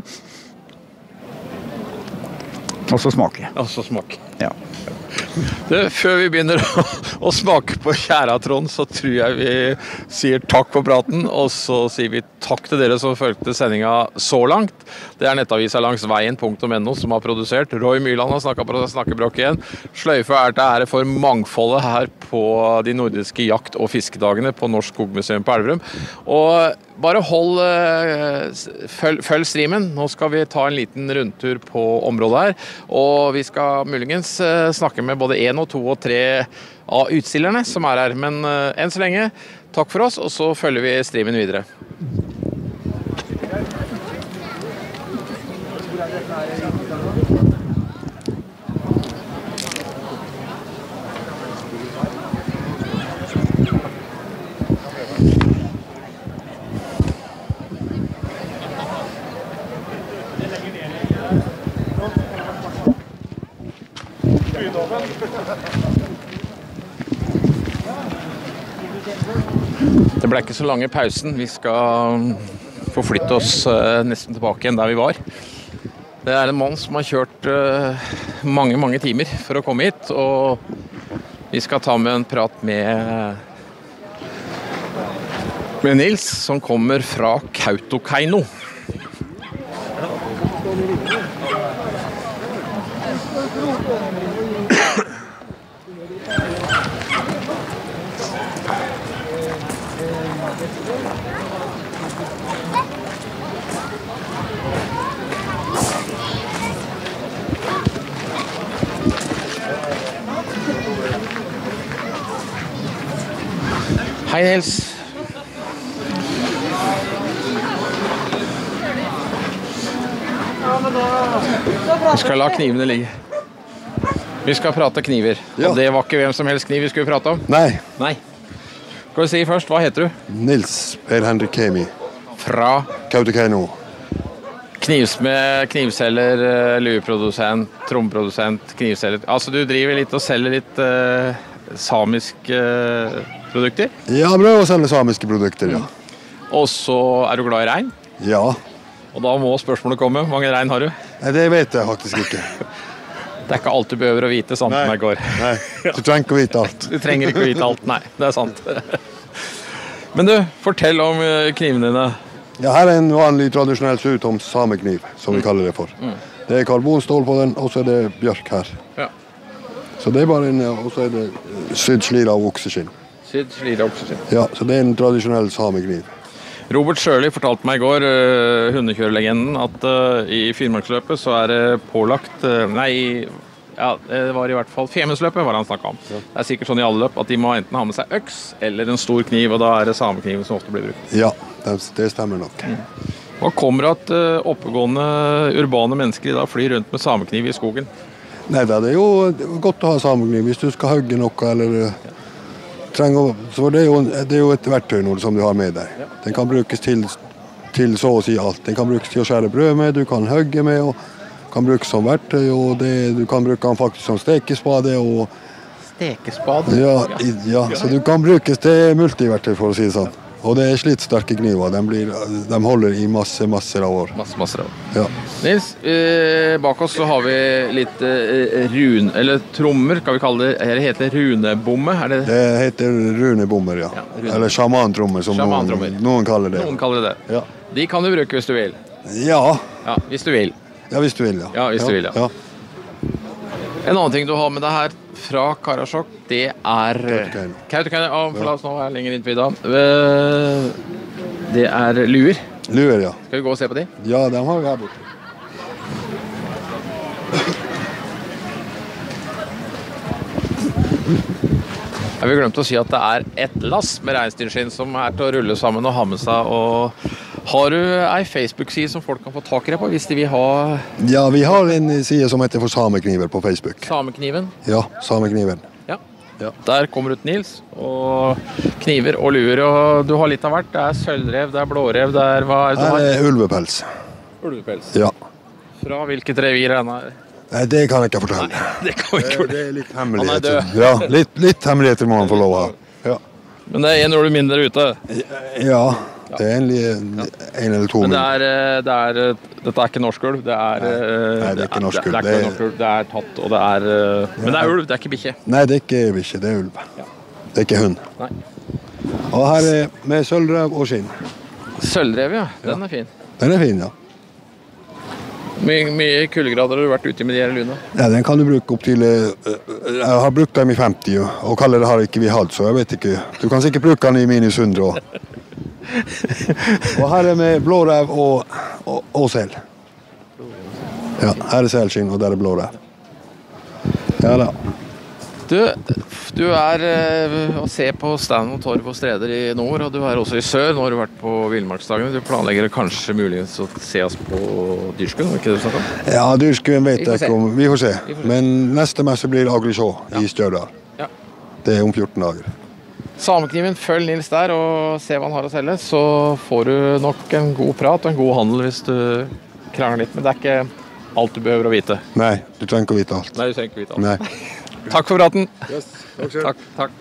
Og så smake. Og så smake. Ja. Før vi begynner å smake på tjæra, Trond, så tror jeg vi sier takk for praten, og så sier vi takk til dere som følte sendinga så langt. Det nettavisa langs veien.no som har produsert. Roy Myrland har snakket på snakkebrokk igjen. Sløyfe til ære for mangfoldet her på de nordiske jakt- og fiskedagene på Norsk Skogmuseum på Elverum. Og bare følg streamen. Nå skal vi ta en liten rundtur på området her, og vi skal muligens snakke med både 1, 2 og 3 av utstillerne som her. Men enn så lenge, takk for oss, og så følger vi streamen videre. Det ble ikke så lange pausen. Vi skal forflytte oss nesten tilbake igjen der vi var. Det er en mann som har kjørt mange timer for å komme hit, og vi skal ta med en prat med Nils, som kommer fra Kautokeino. Hei, Nils. Vi skal la knivene ligge. Vi skal prate kniver. Ja. Og det var ikke hvem som helst kniv vi skulle prate om. Nei. Skal vi si først, hva heter du? Nils Per-Henrik Kemi. Fra? Kautokeino. Knivsmed, knivselger, lueprodusent, tromprodusent, knivselger. Altså du driver litt og selger litt samiske produkter? Ja, prøver å selge samiske produkter, ja. Og så er du glad i rein? Ja. Og da må spørsmålet komme. Hvor mange rein har du? Nei, det vet jeg faktisk ikke. Det er ikke alt du behøver å vite, sant som jeg går. Nei, du trenger ikke å vite alt. Du trenger ikke å vite alt, nei. Det er sant. Men du, fortell om knivene dine. Ja, her er en vanlig tradisjonell surtoms samekniv, som vi kaller det for. Det er karbonstål på den, og så er det bjørk her. Ja. Så det er bare en, og så er det sydd slire av okseskinn. Sydd slire av okseskinn. Ja, så det er en tradisjonell samekniv. Robert Sjøli fortalte meg i går, hundekjørerlegenden, at i Finnmarksløpet så er det pålagt, det var i hvert fall Femundsløpet var han snakket om. Ja. Det er sikkert sånn i alle løp at de må enten ha med seg øks eller en stor kniv, og da er det samekniven som ofte blir brukt. Ja, det stemmer nok. Hva kommer at oppegående urbane mennesker i dag flyr rundt med samekniv i skogen? Nei, det er jo godt å ha samekniv hvis du skal hugge noe, eller... Så det er jo et verktøy som du har med deg. Den kan brukes til så å si alt. Den kan brukes til å skjære brød med, du kan hugge med, og kan brukes som verktøy, og du kan bruke den faktisk som stekespade. Stekespade? Ja, så du kan brukes til multiverktøy, for å si det sånn. Og det er slittsterke kniver. De holder i masser av år. Masser av år. Ja. Nils, bak oss så har vi litt eller trommer, kan vi kalle det. Det heter runebomme, er det? Det heter runebommer, ja. Eller sjamantrommer, som noen kaller det. Noen kaller det. Ja. De kan du bruke hvis du vil. Ja. Ja, hvis du vil. Ja, hvis du vil, ja. Ja, hvis du vil, ja. En annen ting du har med deg her fra Karasjok, det er Kautokeino. Forlat, nå er jeg lenger inntil vidda. Det er luer. Luer, ja. Skal vi gå og se på de? Ja, de har vi her borte. Jeg vil glemt å si at det er et lass med reinsdyrskinn som er til å rulle sammen og ha med seg. Og har du en Facebook-side som folk kan få tak i på hvis de vil ha... Ja, vi har en side som heter for Samekniver på Facebook. Samekniven? Ja, Samekniven. Ja. Der kommer ut Nils, og kniver og luer, og du har litt av hvert. Det er sølvrev, det er blårev, det er... Hva er det du har? Det er ulvepels. Ulvepels? Ja. Fra hvilket revir er den? Nei, det kan jeg ikke fortelle. Nei, det kan vi ikke fortelle. Det er litt hemmeligheter. Ja, litt hemmeligheter må man få lov å ha. Ja. Men det er en ulv mindre ute? Ja, det er en eller to. Men dette er ikke norsk ulv? Nei, det er ikke norsk ulv. Det er ikke norsk ulv, det er tatt, og det er... Men det er ulv, det er ikke bikkje? Nei, det er ikke bikkje, det er ulv. Det er ikke hund. Nei. Og her er med sølvrev og skinn. Sølvrev, ja. Den er fin. Den er fin, ja. Mye kuldegrader har du vært ute med de her luna? Ja, den kan du bruke opp til... Jeg har brukt dem i 50, og kaldere har ikke vi hatt, så jeg vet ikke. Du kan sikkert bruke den i minus 100 år. Og her er med blårev og sel. Ja, her er selskinn, og der er blårev. Ja da. Du er å se på stand og torv og streder i nord, og du er også i sør. Nå har du vært på Villmarksdagene. Du planlegger kanskje muligens å se oss på Dyrskuen, var ikke det du snakket om? Ja, Dyrskuen vet jeg ikke om. Vi får se. Men neste messe blir Aglisjå i Stjørdal. Ja. Det er om 14 dager. Samekniven, følg Nils der og se hva han har å selge, så får du nok en god prat og en god handel hvis du krangler litt, men det er ikke alt du behøver å vite. Nei, du trenger ikke å vite alt. Nei, du trenger ikke å vite alt. Nei. Takk for praten. Yes, takk selv. Takk.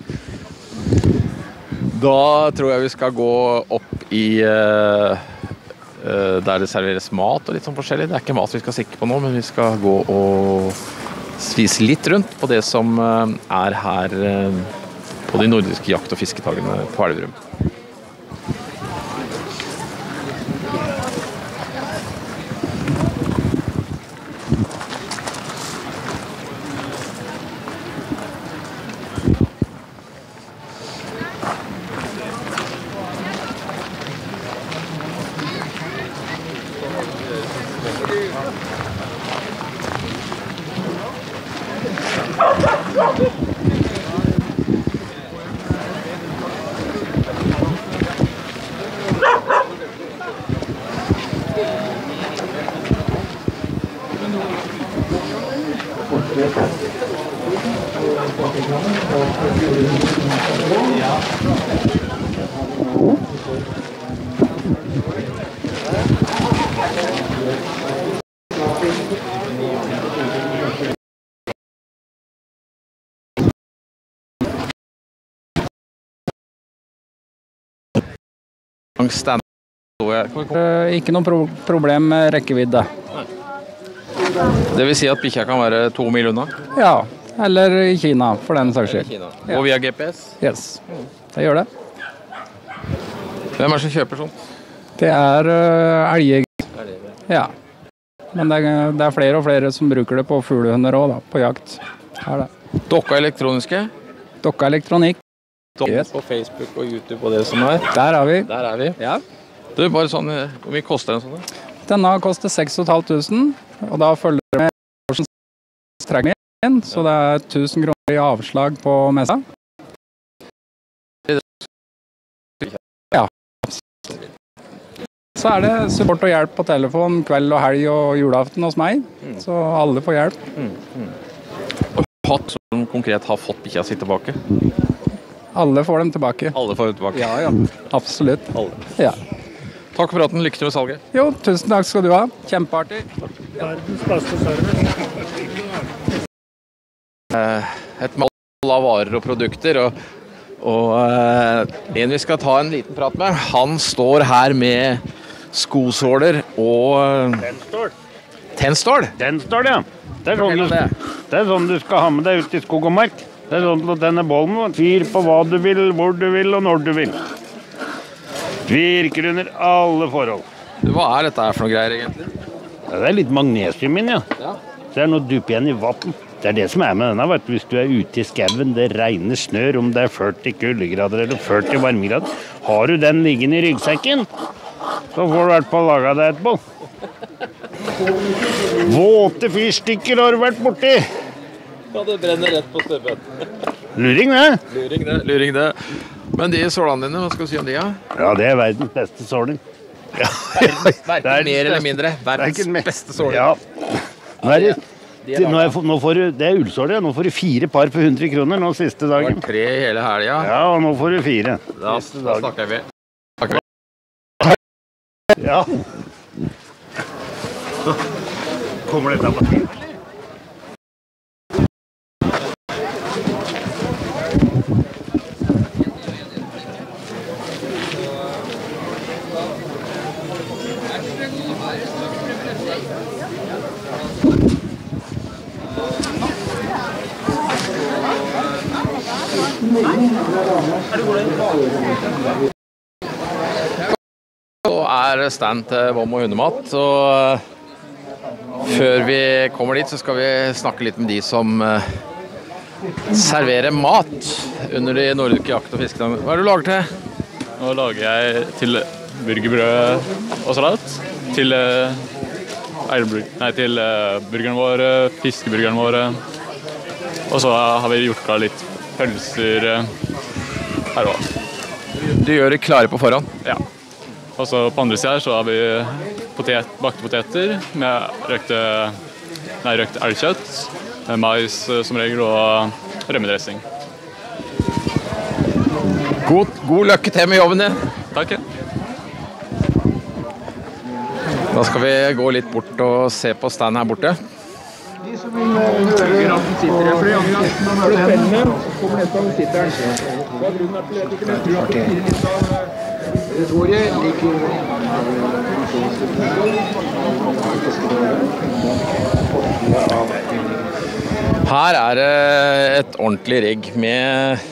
Da tror jeg vi skal gå opp i der det serveres mat og litt sånn forskjellig. Det er ikke mat vi skal stikke på nå, men vi skal gå og svise litt rundt på det som er her på de nordiske jakt- og fisketagene på Elverum. Ikke noe problem med rekkevidde. Det vil si at bikkja kan være 2 mil unna? Ja, eller i Kina, for den saks skyld. Ja. Og via GPS? Yes, det gjør det. Hvem er det som kjøper sånt? Det er elgjeger. Ja. Men det er flere og flere som bruker det på fuglehunder også, da, på jakt. Her det. Dokka elektroniske? Dokka elektronikk. Yes. På Facebook og YouTube og det som er. Der er vi. Der er vi. Ja. Du, bare sånn, hvor mye koster en sånn? Denne koster 6.500, og da følger det med årsens så det er 1000 kroner i avslag på messa. Ja. Så er det support og hjelp på telefon kveld og helg og julaften hos meg, så alle får hjelp. Og hatt som konkret har fått bikkja si tilbake? Alle får dem tilbake. Alle får dem tilbake? Ja, absolutt. Alle. Ja. Takk for praten, lykke til med salget. Jo, tusen takk skal du ha. Kjempeartig. Verdens beste service. Et mall av varer og produkter, og en vi skal ta en liten prat med, han står her med skosåler og... Tennstål? Tennstål, ja. Det er sånn du skal ha med deg ut i skog og mark. Det er sånn til å tenne bollen, fyr på hva du vil, hvor du vil og når du vil. Virker under alle forhold. Hva er dette her for noe greier egentlig? Ja, det er litt magnesium inn, ja. Det er noe dupp igjen i vatten. Det er det som er med denne, vet du. Hvis du er ute i skauen, det regner snør, om det er 40 kuldegrader eller 40 varmegrader. Har du den liggende i ryggsekken, så får du i hvert fall laget deg et boll. Våte fyrstikker har du vært borti. Ja, det brenner rett på støvet. Luring det. Luring det. Men de sålene dine, hva skal du si om de, ja? Ja, det er verdens beste såling. Ja. Verken mer eller mindre. Verdens beste såling. Ja. Nå får du, det er ullsåle, nå får du 4 par for 100 kroner nå siste dagen. Det var 3 hele helgen. Ja, og nå får du 4. Da snakker vi. Ja. Kommer dette på tid? Så er stand til Vom og hundemat, og før vi kommer dit så skal vi snakke litt med de som serverer mat under de nordiske jakt- og fiskedagene. Hva er det du lager til? Nå lager jeg til burgerbrød og salat, til burgeren vår, fiskeburgeren vår, og så har vi gjort klar litt pølser her også. Du gjør det klare på forhånd? Ja. Og så på andre siden så har vi bakte poteter med røkt elgkjøtt, med mais som regel og rømmedressing. God lykke til med jobben din. Takk. Da skal vi gå litt bort og se på stand her borte. De som vil høre at den sitter her, fordi når det spennende, kommer neste gang sitter den. Hva grunnen til det? Jeg tror at det blir litt av territoriet Her er det et ordentlig rigg med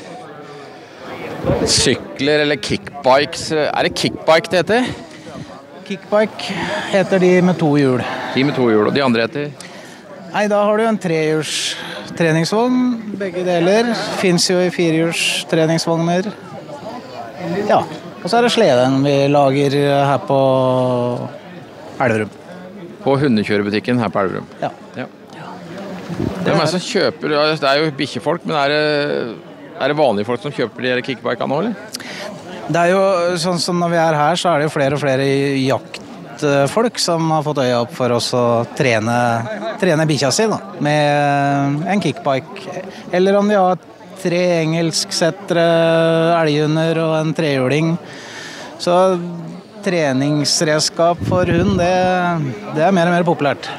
sykler eller kickbikes. Er det kickbike det heter? Kickbike heter de med 2 hjul. De med 2 hjul, og de andre heter? Nei, da har du en 3-hjuls treningsvogn. Begge deler finnes jo i 4-hjuls treningsvogner. Ja, og så er det sleden vi lager her på Elverum. På hundekjørebutikken her på Elverum? Ja. Det er som kjøper, det er jo bikkjefolk, men er det vanlige folk som kjøper de kickbikene nå, eller? Det er jo sånn som når vi er her, så er det jo flere og flere jaktfolk som har fått øya opp for oss å trene bikkja si da, med en kickbike. Eller om de har 3 engelsksettere, elghunder og en 3-hjuling. Så treningsredskap for hund, det er mer og mer populært.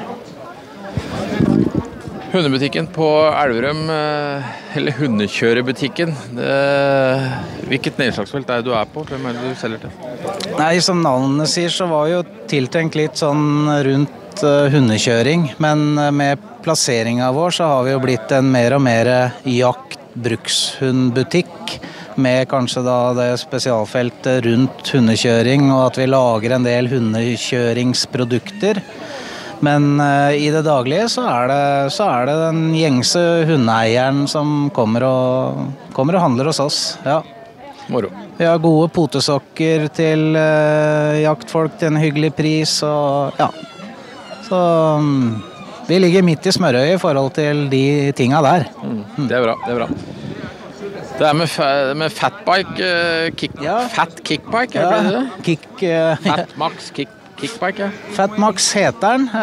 Hundebutikken på Elverum, eller hundekjørebutikken, hvilket nedslagsfelt er det du er på? Hvem er det du selger til? Nei, som navnet sier, så var jo tiltenkt litt sånn rundt hundekjøring, men med plasseringen vår så har vi jo blitt en mer og mer jakt-brukshundbutikk, med kanskje da det spesialfeltet rundt hundekjøring, og at vi lager en del hundekjøringsprodukter. Men i det daglige så er det den gjengse hundeeieren som kommer og handler hos oss. Ja. Moro. Vi har gode potesokker til jaktfolk til en hyggelig pris. Og, ja. Så vi ligger midt i smørøyet i forhold til de tinga der. Det er bra, det er bra. Det er med fatbike, fat kickbike, er det det? Fat max kickbike, ja. Fat Max heter den.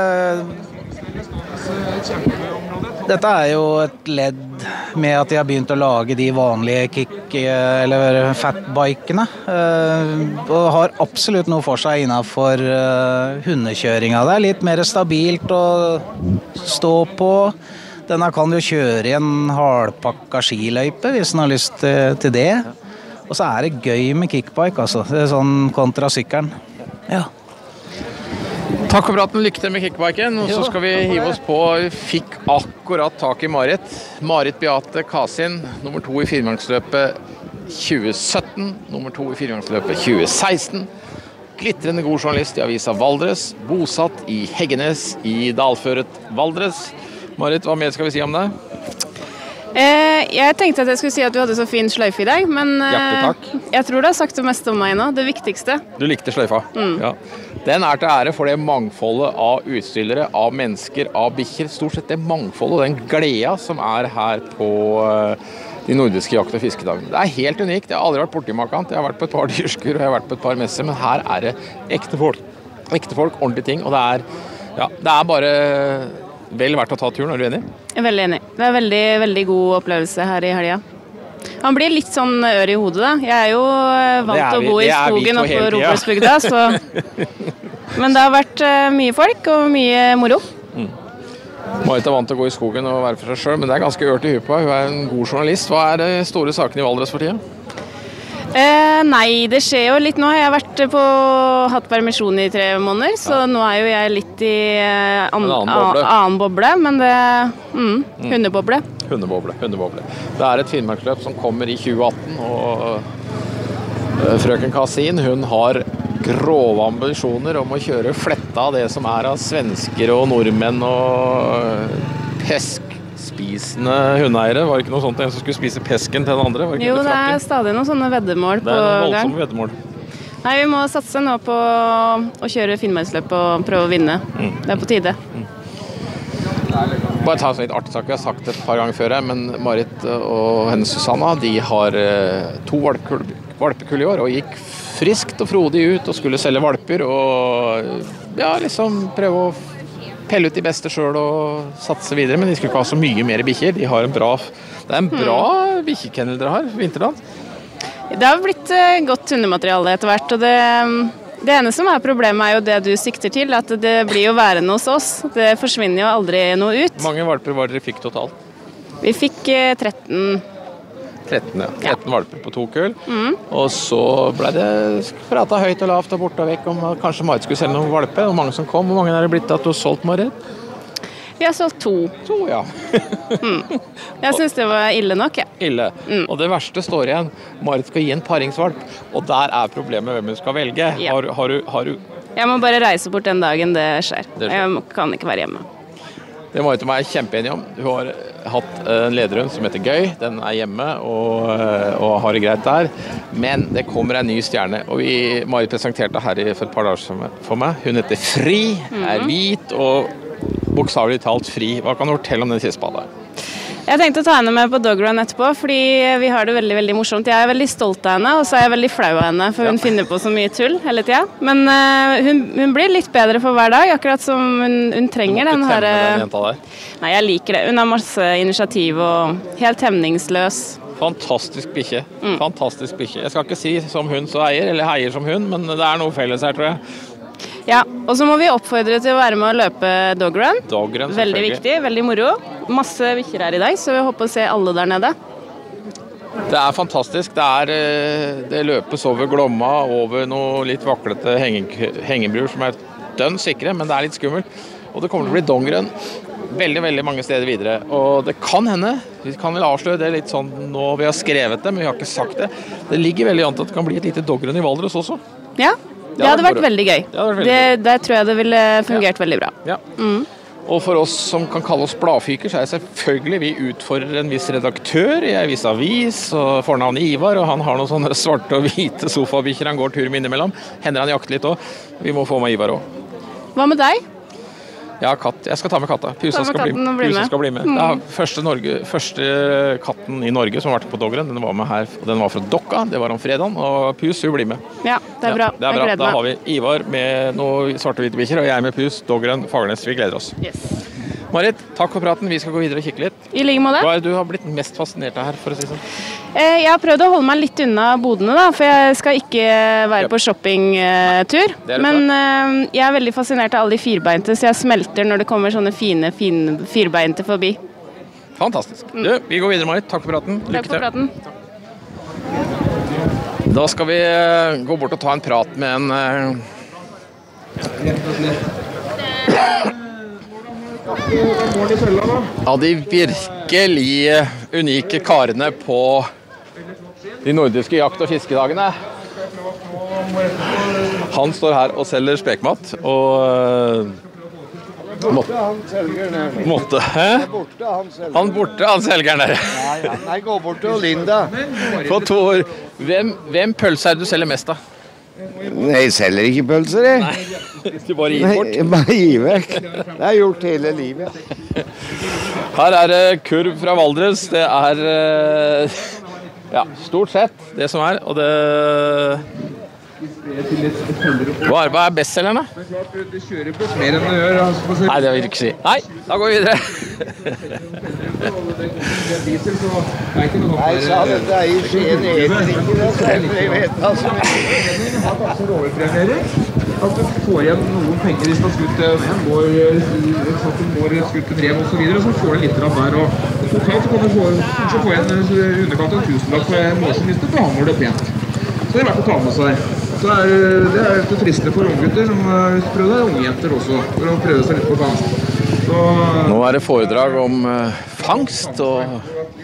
Dette er jo et ledd med at de har begynt å lage de vanlige eller fatbikene. Og har absolutt noe for seg innenfor hundekjøringa. Det er litt mer stabilt å stå på. Denne kan du kjøre i en hardpakka skiløype hvis du har lyst til det. Og så er det gøy med kickbike, altså. Det er sånn kontra sykkelen. Ja. Takk for praten, lykke til med kickbiken, og så skal vi hive oss på. Vi fikk akkurat tak i Marit. Marit Beate Kasin, nummer 2 i firemannsløpet 2017, nummer 2 i firemannsløpet 2016. Glitrende god journalist i avisa Valdres, bosatt i Heggenes i dalføret Valdres. Marit, hva mer skal vi si om det? Jeg tenkte at jeg skulle si at du hadde så fin sløyfe i dag, men jeg tror du har sagt det meste om meg nå, det viktigste. Du likte sløyfa? Ja. Den er til ære for det mangfoldet av utstillere, av mennesker, av bikkjer, stort sett det mangfoldet og den gleda som er her på de nordiske jakt- og fiskedagene. Det er helt unikt, jeg har aldri vært borti makant, jeg har vært på et par dyrskur og jeg har vært på et par messer, men her er det ekte folk, ordentlige ting, og det er bare vel verdt å ta turen, er du enig? Jeg er veldig enig. Det er veldig, veldig god opplevelse her i helga. Man blir litt sånn ør i hodet da. Jeg er jo vant til å bo i skogen oppe på Robertsbygda, så... Men det har vært mye folk og mye moro. Marit er vant til å gå i skogen og være for seg selv, men det er ganske ørt i huet på. Hun er en god journalist. Hva er de store sakene i Valdres for tida? Nei, det skjer jo litt. Nå har jeg hatt permisjon i 3 måneder, så nå er jo jeg litt i annen boble, men det hundeboble. Hundeboble. Det er et finnmarksløp som kommer i 2018, og frøken Kasin, hun har grove ambisjoner om å kjøre fletta av det som er av svensker og nordmenn og peskspisende hundeeiere. Var det ikke noe sånt en som skulle spise pesken til den andre? Jo, det er stadig noen sånne veddemål på gang. Det er noen voldsomme veddemål. Nei, vi må satse nå på å kjøre finnmarksløp og prøve å vinne. Det er på tide. Bare ta en litt artig sak, jeg har sagt det et par ganger før, men Marit og hennes Susanna, de har 2 valpekull i år, og gikk friskt og frodig ut og skulle selge valper, og liksom prøve å pelle ut de beste selv og satse videre, men de skulle ikke ha så mye mer bikkjer. Det er en bra bikkjekennel dere har, Vinterland. Det har blitt godt hundemateriale etter hvert, og Det ene som problemet jo det du sikter til, at det blir jo værende hos oss. Det forsvinner jo aldri noe ut. Mange valper var dere fikk totalt? Vi fikk 13. 13 valper på 2 kull. Og så ble det pratet høyt og lavt og bort og vekk om at kanskje Marit skulle selge noen valper. Og mange som kom, og mange er det blitt at du har solgt, Marit? Vi har solgt 2. 2, ja. Jeg synes det var ille nok, ja. Ille. Og det verste står igjen. Marit skal gi en paringsvalp, og der er problemet hvem hun skal velge. Ja. Har du... Jeg må bare reise bort den dagen det skjer. Jeg kan ikke være hjemme. Det Marit og meg er kjempeenige om. Hun har hatt en lederhund som heter Gøy. Den er hjemme og har det greit der. Men det kommer en ny stjerne. Og Marit presenterte her for et par dager for meg. Hun heter Fri, er hvit og bokstavelig talt fri. Hva kan du fortelle om den siste badet? Jeg tenkte å ta henne med på dogrun etterpå, fordi vi har det veldig, veldig morsomt. Jeg er veldig stolt av henne, og så er jeg veldig flau av henne, for hun finner på så mye tull hele tiden. Men hun blir litt bedre for hver dag, akkurat som hun trenger den her... den jenta der? Nei, jeg liker det. Hun har masse initiativ og helt hemningsløs. Fantastisk bikkje. Fantastisk bikkje. Jeg skal ikke si som hun så eier, eller heier som hun, men det er noe felles her, tror jeg. Ja, og så må vi oppfordre til å være med å løpe dogrun. Dogrun, veldig viktig, veldig moro. Masse bikkjer her i dag, så vi håper å se alle der nede. Det er fantastisk. Det løpes over Glomma, over noe litt vaklete hengebruer som er dønn sikre, men det er litt skummelt. Og det kommer til å bli dogrun veldig, veldig mange steder videre. Og det kan hende, vi kan vel avsløre det litt sånn nå vi har skrevet det, men vi har ikke sagt det. Det ligger veldig an til at det kan bli et lite dogrun i Valdres også. Ja. Det hadde vært veldig gøy. Der tror jeg det ville fungert veldig bra. Ja. Og for oss som kan kalle oss bladfyker, så er det selvfølgelig vi utfordrer en viss redaktør i en viss avis, og fornavnet Ivar, og han har noen sånne svarte og hvite sofabikkjer han går tur med innimellom. Hender han jakter litt også. Vi må få med Ivar også. Hva med deg? Ja, katt. Jeg skal ta med katta. Pusa skal bli med. Det er første katten i Norge som har vært på dogrun. Den var med her, og den var fra Dokka. Det var om fredagen, og Pus hun blir med. Ja, det er bra. Det er bra. Da har vi Ivar med noen svarte og hvite bikkjer, og jeg med Pus, dogrun, Fagernes. Vi gleder oss. Yes. Marit, takk for praten. Vi skal gå videre og kikke litt. I like måte. Hva er det du har blitt mest fascinert av her, for å si sånn? Jeg har prøvd å holde meg litt unna bodene, da, for jeg skal ikke være på shoppingtur. Men jeg er veldig fascinert av alle de firbeinte, så jeg smelter når det kommer sånne fine firbeinte forbi. Fantastisk. Du, vi går videre, Marit. Takk for praten. Lykke til. Takk for praten. Da skal vi gå bort og ta en prat med en av de virkelig unike karene på de nordiske jakt- og fiskedagene. Han står her og selger spekmat, og måtte, hæ? Han borte, han selgeren der. Nei, gå bort til Linda. På 2 år. Hvem pølser er det du selger mest av? Nei, jeg selger ikke pølser, jeg. Nei, du bare gir bort? Nei, bare gir vekk. Det har jeg gjort hele livet. Her er det kurv fra Valdres. Det er ja, stort sett det som er, og det... Hva er bestselgeren da? Det kjører på mer enn det gjør. Nei, det vil jeg ikke si. Nei, da går vi videre. Nei, sa dette er i Skien eter ikke det, så jeg vet altså. Det har kanskje rålepremierer. At du får igjen noen penger hvis du har skutt en rev og så videre, så får du litt der. Og totalt så kan du kanskje få igjen underkant av 1000 for en målsom hvis du behandler det pent. Så det er verdt å ta med seg. Så det er litt fristende for unggutter som prøver det, unge jenter også, for å prøve seg litt på fangst. Nå er det foredrag om fangst og...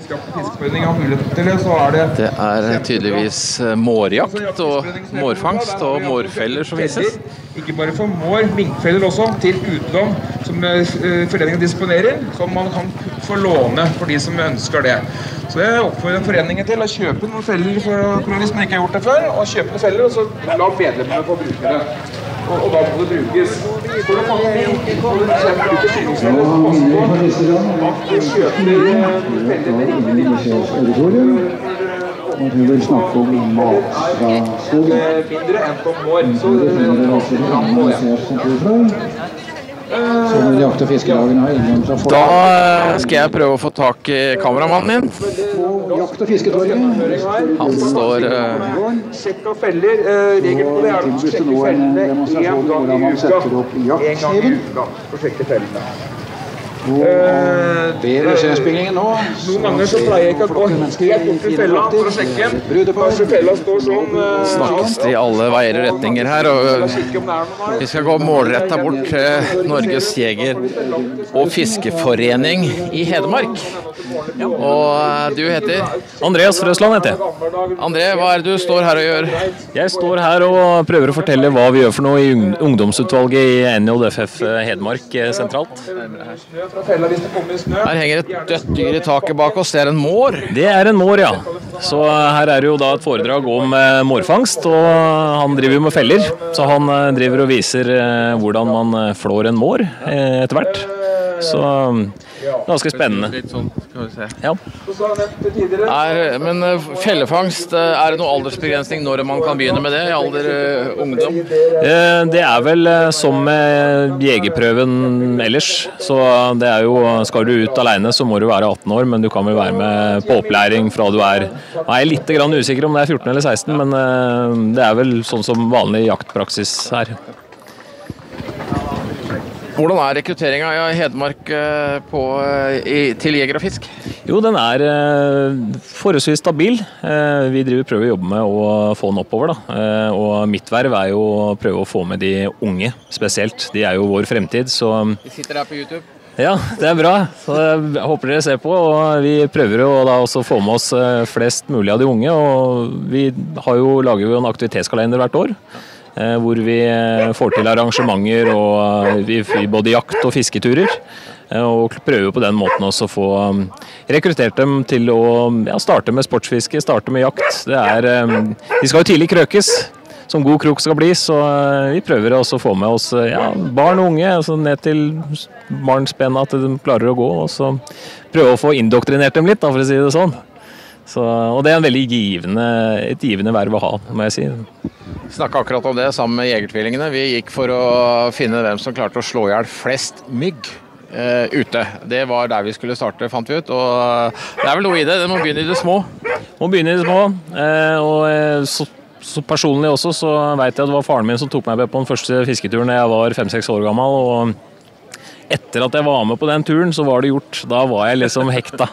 Det er tydeligvis mårjakt og mårfangst og mårfeller som vises. Ikke bare for mår, minkfeller også, til utlån som foreningen disponerer, som man kan få låne for de som ønsker det. Så jeg oppfordrer foreningen til å kjøpe noen feller hvis man ikke har gjort det før, og kjøpe noen feller, og så la medlemmene få bruke det. Og da må det brukes. For å fange mink, og du bruker styringsfeller, så passe på at du kjøper feller med riktig dimensjon. Hun vil snakke om mat fra skogen. Mindre enn på mår, så det er Da skal jeg prøve å få tak i kameramannen min. Han står Sekk og feller. Regelen på det er å sjekke fellene en gang i uka. For å sjekke fellene. Bedre skjønnspillingen nå. Noen ganger så pleier jeg ikke å gå helt bort til fella for å sjekke. Kanskje fella står sånn. Snakkes det i alle veier og retninger her, og vi skal gå målrettet bort til Norges Jeger- og Fiskeforening i Hedmark. Og du heter? Andreas Frøsland heter jeg. André, hva er det du står her og gjør? Jeg står her og prøver å fortelle hva vi gjør for noe i ungdomsutvalget i NJFF Hedmark sentralt. Her henger et dødt dyr i taket bak oss, det er en mår. Det er en mår, ja. Så her er det jo da et foredrag om mårfangst, og han driver med feller. Så han driver og viser hvordan man flår en mår etter hvert. Så ganske spennende. Litt sånn, skal vi se. Ja. Men fellefangst, er det noen aldersbegrensning når man kan begynne med det, i alder ungdom? Det er vel som med jegerprøven ellers, så det er jo, skal du ut alene så må du være 18 år, men du kan vel være med på opplæring fra du er, jeg er litt grann usikker om det er 14 eller 16, men det er vel sånn som vanlig jaktpraksis her. Hvordan er rekrutteringen i Hedmark til jeger og fisk? Jo, den er forholdsvis stabil. Vi prøver å jobbe med å få den oppover, da. Og mitt verv er jo å prøve å få med de unge spesielt. De er jo vår fremtid, så... Vi sitter her på YouTube. Ja, det er bra. Så jeg håper dere ser på, og vi prøver å da også få med oss flest mulig av de unge, og vi lager jo en aktivitetskalender hvert år. Hvor vi får til arrangementer og både jakt- og fisketurer, og prøver på den måten også å få rekruttert dem til å starte med sportsfiske, starte med jakt. De skal jo tidlig krøkes, som god krok skal bli, så vi prøver også å få med oss barn og unge, altså ned til barnspennet at de klarer å gå, og så prøve å få indoktrinert dem litt, da, for å si det sånn. Og det er en veldig givende verv å ha, må jeg si. Vi snakket akkurat om det sammen med jegertvillingene. Vi gikk for å finne hvem som klarte å slå ihjel flest mygg ute. Det var der vi skulle starte, fant vi ut. Og det er vel noe i det. Det må begynne i det små. Og så personlig også, så vet jeg at det var faren min som tok meg med på den første fisketuren da jeg var 5-6 år gammel. Og etter at jeg var med på den turen, så var det gjort. Da var jeg liksom hekta.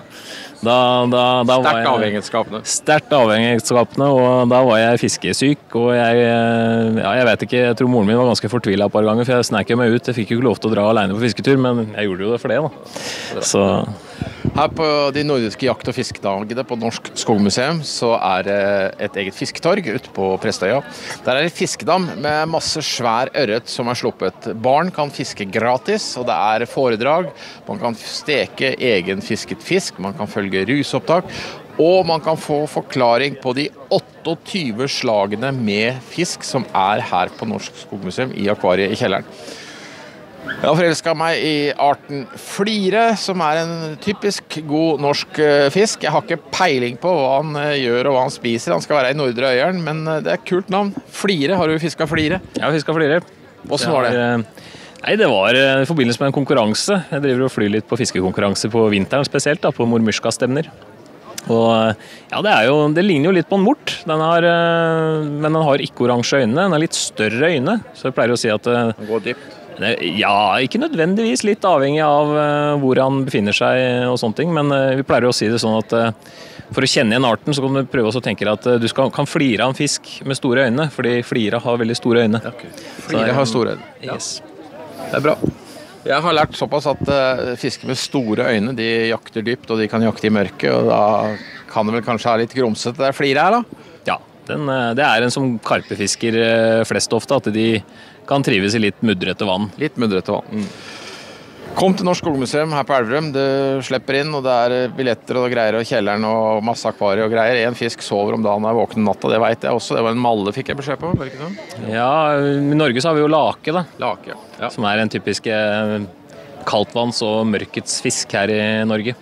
Sterkt avhengighetsskapende, og da var jeg fiskesyk, og jeg vet ikke, jeg tror moren min var ganske fortvilet et par ganger, for jeg snek meg ut, jeg fikk jo ikke lov til å dra alene på fisketur, men jeg gjorde jo det for det da. Så... Her på de nordiske jakt- og fiskedagene på Norsk Skogmuseum så er det et eget fisketorg ute på Prestøya. Der er det fiskedam med masse svær ørret som er sluppet. Barn kan fiske gratis, og det er foredrag. Man kan steke egen fisket fisk, man kan følge rusopptak, og man kan få forklaring på de 28 slagene med fisk som er her på Norsk Skogmuseum i akvariet i kjelleren. Jeg har forelsket meg i arten flire, som er en typisk god norsk fisk. Jeg har ikke peiling på hva han gjør og hva han spiser. Han skal være i Nordre Øyeren, men det er et kult navn. Flire, har du fisket flire? Jeg har fisket flire. Hvordan var det? Nei, det var i forbindelse med en konkurranse. Jeg driver og flyr litt på fiskekonkurranser på vinteren spesielt, da, på mormyrska-stevner. Og ja, det ligner jo litt på en mort, men den har ikke oransje øyne, den har litt større øyne, så jeg pleier å si at den går dypt. Ja, ikke nødvendigvis, litt avhengig av hvor han befinner seg og sånne ting, men vi pleier å si det sånn at for å kjenne igjen arten så kan du prøve å tenke at du kan flire av en fisk med store øyne, fordi flira har veldig store øyne. Okay. Flira har store øyne? Yes. Det er bra. Jeg har lært såpass at fisker med store øyne, de jakter dypt, og de kan jakte i mørket, og da kan det vel kanskje ha litt grumsete der flira her da? Ja, det er en som karpefisker flest ofte, at de kan trives i litt mudrete vann. Litt mudrete vann. Kom til Norsk Skogmuseum her på Elverum. Du slipper inn, og det er billetter og greier, og kjelleren og masse akvarier og greier. En fisk sover om dagen og er våken om natta, det vet jeg også. Det var en malle fikk jeg beskjed på, var det ikke sånn? Ja, i Norge så har vi jo lake da. Lake, ja. Som er en typisk kaldtvanns- og mørkets fisk her i Norge.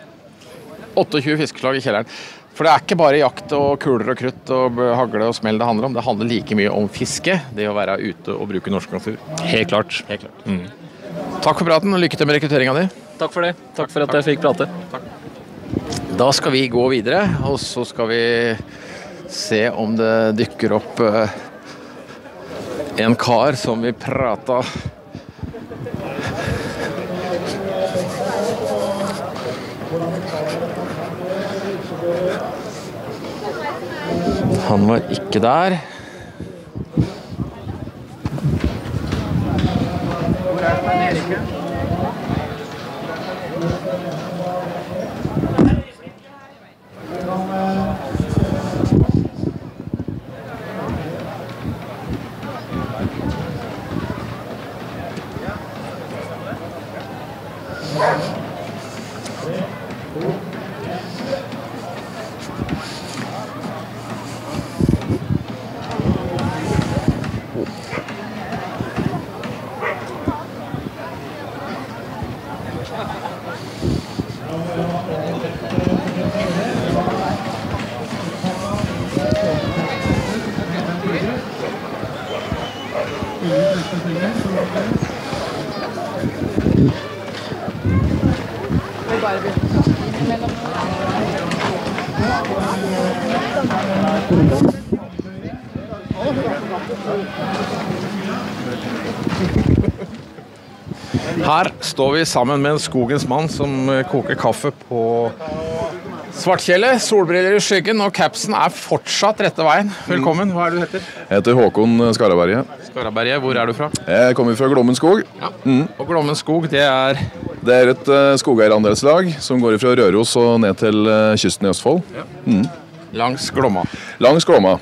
28 fiskeslag i kjelleren. For det er ikke bare jakt og kuler og krutt og hagle og smell det handler om. Det handler like mye om fiske, det å være ute og bruke norsk natur. Helt klart. Helt klart. Takk for praten, og lykke til med rekrutteringen din. Takk for det. Takk for at jeg fikk prate. Takk. Da skal vi gå videre, og så skal vi se om det dykker opp en kar som vi pratet. Han var ikke der. Hvor Stein Erik? Her står vi sammen med en skogens mann som koker kaffe på Svartkjellet, solbriller i skyggen, og capsen fortsatt rette veien. Velkommen, hva du heter? Jeg heter Håkon Skaraberget. Skaraberget, hvor du fra? Jeg kommer fra Glommen skog. Ja. Og Glommen skog, det er et skogeierandelslag som går fra Røros og ned til kysten i Østfold. Ja. Langs Glomma. Langs Glomma.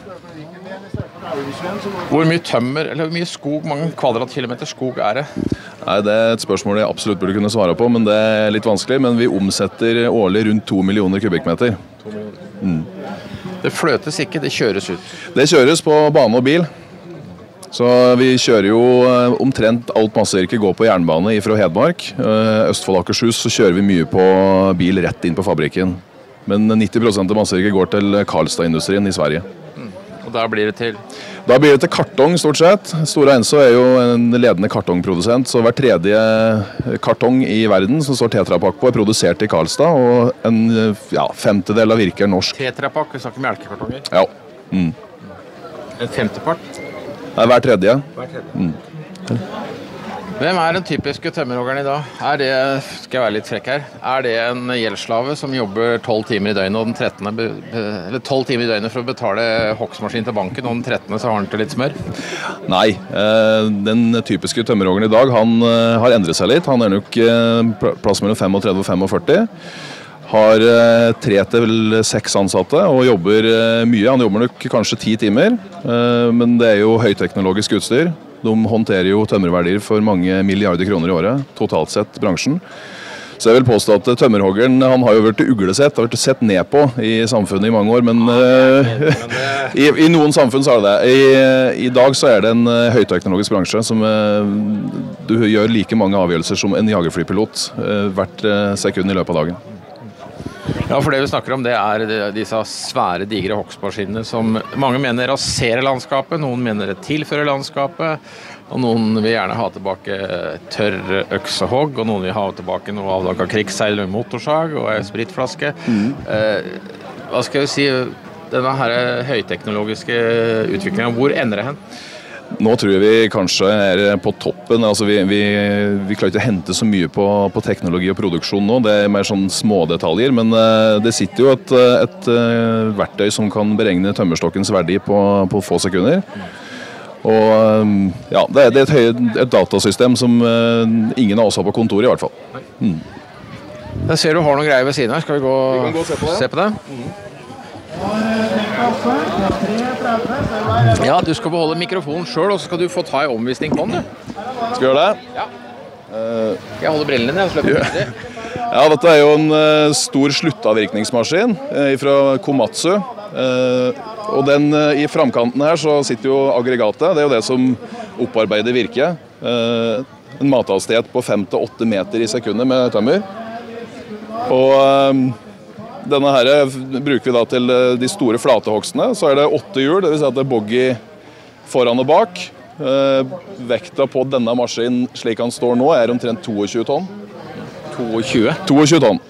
Hvor mye tømmer, eller hvor mye skog, mange kvadratkilometer skog det? Nei, det et spørsmål jeg absolutt burde kunne svare på, men det litt vanskelig. Men vi omsetter årlig rundt 2 millioner kubikkmeter. 2 millioner. Det fløtes ikke, det kjøres ut? Det kjøres på bane og bil. Så vi kjører jo omtrent alt massevirke går på jernbane fra Hedmark. Østfold Akershus så kjører vi mye på bil rett inn på fabrikken. Men 90% av massevirke går til Karlstad-industrien i Sverige. Og da blir det til? Da blir det til kartong stort sett. Stora Enso jo en ledende kartongprodusent, så hver tredje kartong i verden som står Tetra Pak på produsert i Karlstad, og en femtedel av virket norsk. Tetra Pak, vi snakker melkekartonger? Ja. En femtepart? Nei, hver tredje. Hver tredje. Hvem den typiske tømmerhoggeren i dag? Skal jeg være litt frekk her, det en gjeldslave som jobber 12 timer i døgnet, og den 12 timer i døgnet for å betale hogstmaskin til banken, og den 13. så har han til litt smør? Nei, den typiske tømmerhoggeren i dag, han har endret seg litt. Han nok plass mellom 35 og 45. Har 3 til 6 ansatte og jobber mye. Han jobber nok kanskje 10 timer, men det jo høyteknologisk utstyr. De håndterer jo tømmerverdier for mange milliarder kroner i året, totalt sett bransjen. Så jeg vil påstå at tømmerhoggeren, han har jo vært uglesett, har vært sett ned på i samfunnet i mange år, men i noen samfunn så det. I dag så det en høyteknologisk bransje som du gjør like mange avgjørelser som en jagerflypilot hvert sekund i løpet av dagen. Ja, for det vi snakker om, det disse svære, digre hogstmaskinene som mange mener raserer landskapet, noen mener det tilfører landskapet, og noen vil gjerne ha tilbake tørr øksehogg, og noen vil ha tilbake noe avdaget krigsseil med motorsag og en spritflaske. Hva skal jeg si, denne her høyteknologiske utviklingen, hvor ender det hen? Nå tror jeg vi kanskje på toppen. Altså vi klarer ikke å hente så mye på teknologi og produksjon nå. Det mer sånn små detaljer, men det sitter jo et verktøy som kan beregne tømmerstokkens verdi på få sekunder. Og ja, det et datasystem som ingen av oss har på kontoret i hvert fall. Jeg ser du har noen greier ved siden her. Skal vi gå og se på det? Ja, du skal beholde mikrofonen selv, og så skal du få ta en omvisning på den, du. Skal vi gjøre det? Ja. Jeg holder brillene dine, og slipper det. Ja, dette jo en stor sluttavvirkningsmaskin fra Komatsu. Og den i framkanten her så sitter jo aggregatet. Det jo det som opparbeider virke. En mathastighet på 5-8 meter i sekundet med tømmer. Og denne her bruker vi da til de store flatehogstene. Så det 8 hjul, det vil si at det boggy foran og bak. Vekta på denne maskinen slik han står nå er omtrent 22 tonn. 22 tonn.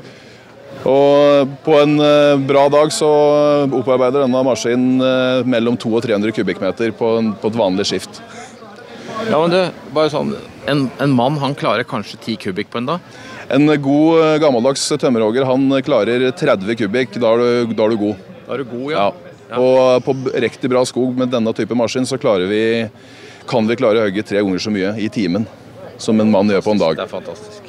Og på en bra dag så opparbeider denne maskinen mellom 200 og 300 kubikkmeter på et vanlig skift. Ja, men det bare sånn, en mann han klarer kanskje 10 kubikk på en dag? En god gammeldags tømmerhogger, han klarer 30 kubikk, da er du god. Da er du god, ja. Og på riktig bra skog med denne type maskin så kan vi klare å hogge 3 ganger så mye i timen som en mann gjør på en dag. Det er fantastisk.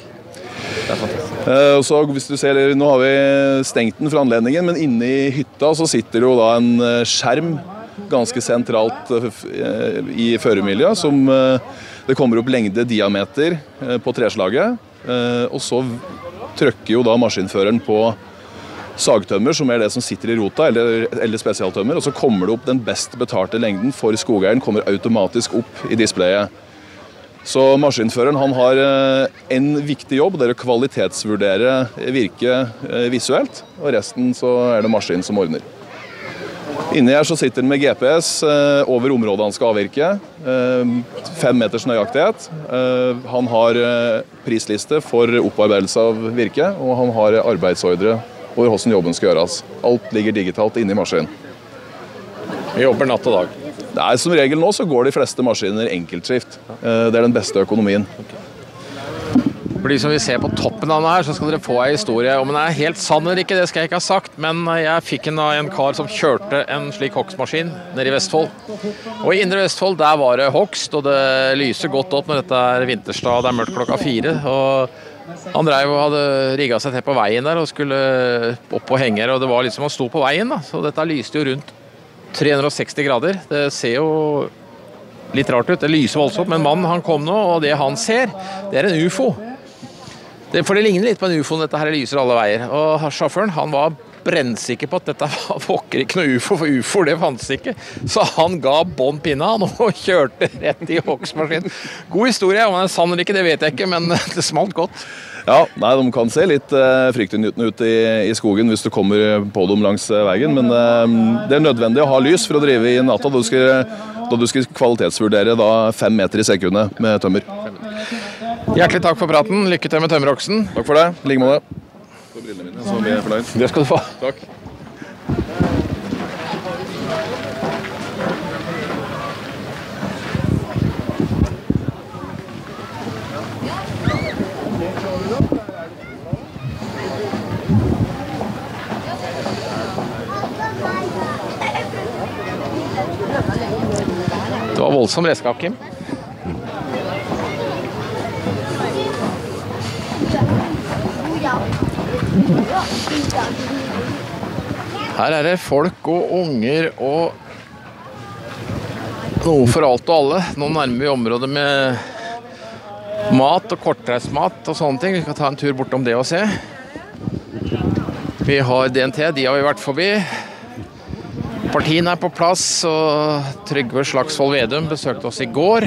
Og så hvis du ser, nå har vi stengt den for anledningen, men inne i hytta så sitter jo da en skjerm ganske sentralt i føremiljøet, som det kommer opp lengde diameter på treslaget, og så trykker jo da maskinføreren på sagtømmer, som er det som sitter i rota, eller spesialtømmer, og så kommer det opp den best betalte lengden for skogeieren, kommer automatisk opp i displayet. Så maskinføreren han har en viktig jobb, det er å kvalitetsvurdere virket visuelt, og resten så er det maskinen som ordner. Inni her så sitter han med GPS over området han skal avvirke, 5 meters nøyaktighet. Han har prisliste for opparbeidelse av virke, og han har arbeidsordre over hvordan jobben skal gjøres. Alt ligger digitalt inne i maskinen. Vi jobber natt og dag. Nei, som regel nå så går de fleste maskiner enkeltskift. Det er den beste økonomien. For de som vil se på toppen av den her, så skal dere få en historie. Om den er helt sann eller ikke, det skal jeg ikke ha sagt, men jeg fikk en av en kar som kjørte en slik hogstmaskin nede i Vestfold. Og i Indre Vestfold, der var det hogst, og det lyser godt opp når dette er vinterstad, det er mørkt klokka 4, og han drev og hadde rigget seg til på veien der og skulle opp på henger, og det var liksom han sto på veien da, så dette lyste jo rundt 360 grader. Det ser jo litt rart ut, det lyser voldsomt, men mannen han kom nå, og det han ser, det er en UFO. For det ligner litt på en UFO, dette her lyser alle veier. Og sjåføren, han var brennsikker på at dette var pokker ikke noe UFO, for UFO det fantes ikke. Så han ga bånd pinna han og kjørte rett i hogstmaskinen. God historie, om den er sann eller ikke, det vet jeg ikke, men det smalt godt. Ja, nei, de kan se litt fryktinngytende ut i skogen hvis du kommer på dem langs veien, men det er nødvendig å ha lys for å drive i natta, da du skal kvalitetsvurdere da 5 meter i sekundet med tømmer. Hjertelig takk for praten. Lykke til med tømmeroksen. Takk for det. Ligg med det. For brillene mine, så blir jeg fornøyd. Det skal du få. Takk. Det var voldsom redskap, Kim. Her er det folk og unger og noe for alt og alle. Nå nærmer vi området med mat og kortreismat og sånne ting. Vi kan ta en tur bortom det og se. Vi har DNT, de har vi vært forbi. Partiene er på plass, og Trygve Slagsvold Vedum besøkte oss i går.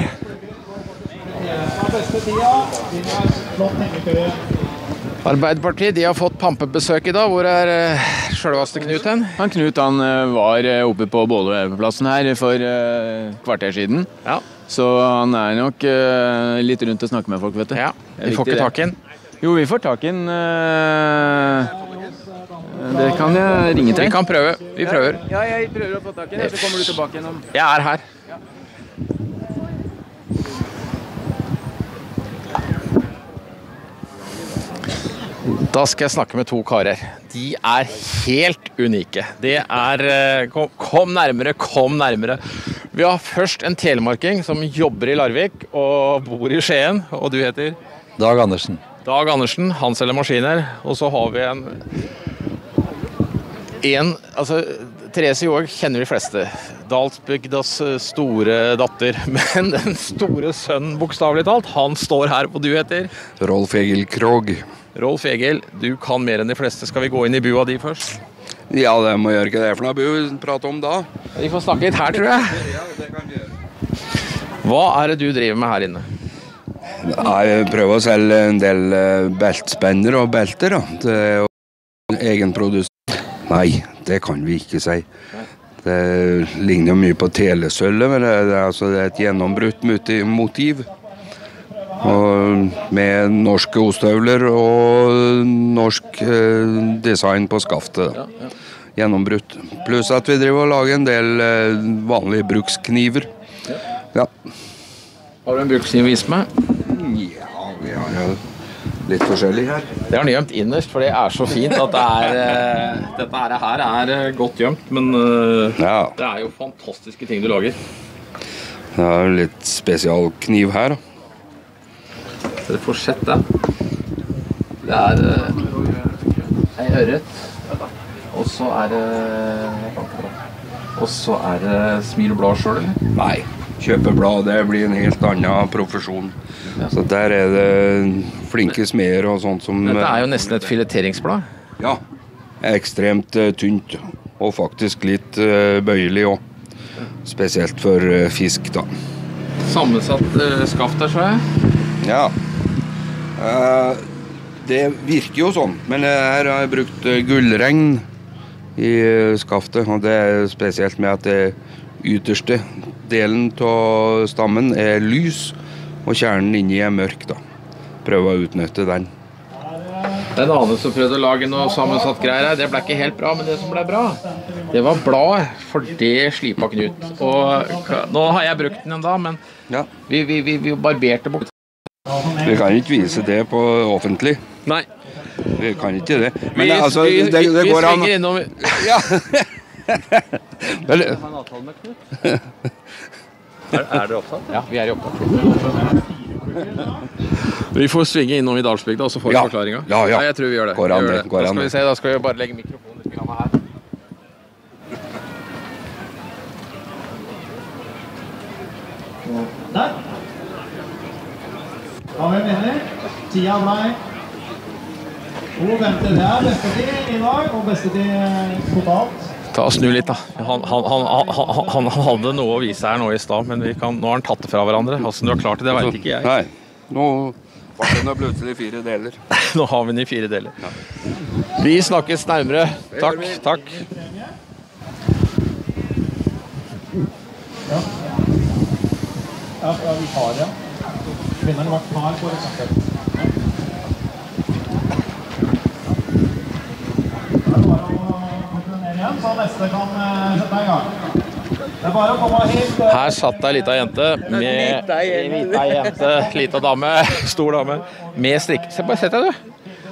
Arbeiderpartiet, de har fått pampebesøk i dag. Hvor er selveste Knut hen? Knut han var oppe på Båløveplassen her for kvarter siden. Ja. Så han er nok litt rundt og snakker med folk, vet du. Ja, vi får ikke tak i den. Jo, vi får tak i den. Det kan jeg ringe til. Vi kan prøve. Vi prøver. Ja, jeg prøver å få tak i den, så kommer du tilbake igjen om... Jeg er her. Ja. Da skal jeg snakke med to karer. De er helt unike. Det er... Kom nærmere, kom nærmere. Vi har først en telemarking som jobber i Larvik og bor i Skien, og du heter? Dag Andersen. Dag Andersen, han selger maskiner. Og så har vi altså Therese Johaug kjenner de fleste. Dalsbygdas store datter. Men den store sønnen, bokstavelig talt, han står her, og du heter? Rolf Egil Krog. Rolf Egil, du kan mer enn de fleste. Skal vi gå inn i bua di først? Ja, det må jeg gjøre ikke det, for da bør vi prate om da. Vi får snakke litt her, tror jeg. Ja, det kan vi gjøre. Hva er det du driver med her inne? Jeg prøver å selge en del beltspenner og belter, da. Det er jo egenprodusert. Nei, det kan vi ikke si. Det ligner jo mye på telesølvet, men det er et gjennombrutt motiv. Og med norske ostehøvler og norsk design på skaftet. Gjennombrutt. Pluss at vi driver og lager en del vanlige brukskniver. Ja. Har du en brukskniv å vise meg? Ja, vi har litt forskjellig her. Det har den gjemt innerst, for det er så fint at dette her er godt gjemt, men det er jo fantastiske ting du lager. Det er litt spesialkniv her da. Dere får sett det. Det er en ørret, og så er det smil og blad selv, eller? Nei, kjøpe blad, det blir en helt annen profesjon. Så der er det flinke smeder og sånt som... Dette er jo nesten et fileteringsblad. Ja, ekstremt tynt, og faktisk litt bøyelig også. Spesielt for fisk da. Sammensatt skaft der, så jeg? Ja. Det virker jo sånn, men her har jeg brukt gullregn i skaftet, og det er spesielt med at det ytterste delen av stammen er lys, og kjernen inni er mørk da. Prøve å utnytte den. Det er en annen som prøvde å lage noe sammensatt greier her. Det ble ikke helt bra, men det som ble bra, det var bladet, for det slipa Knut. Og nå har jeg brukt den en dag, men vi barberte bort. Vi kan ikke vise det på offentlig. Nei. Vi kan ikke det. Men vi går an. Svinger innom. Ja. Er dere opptatt? Ja, vi er i opptatt. Vi får svinge innom i Dalsbygda, og så får vi forklaringen. Ja. Jeg tror vi gjør det. Da skal vi se, da skal vi bare legge mikrofonen litt her. Der. Ja, hvem mener? Tida ble 2.50. Det er beste tid i dag, og beste tid totalt. Ta og snu litt da. Han hadde noe å vise her nå i sted, men nå har han tatt det fra hverandre. Hvordan du har klart det, det vet ikke jeg. Nei, nå var det plutselig 4 deler. Nå har vi den i 4 deler. Ja. Vi snakkes nærmere. Takk. Ja, vi har det. Kvinnerne var klar for eksempel. Det er bare å kontrollere igjen, så neste kan sette i gang. Det er bare å komme hit. Her satt ei lita jente lita dame, stor dame, med strikk. Se, bare sett deg du.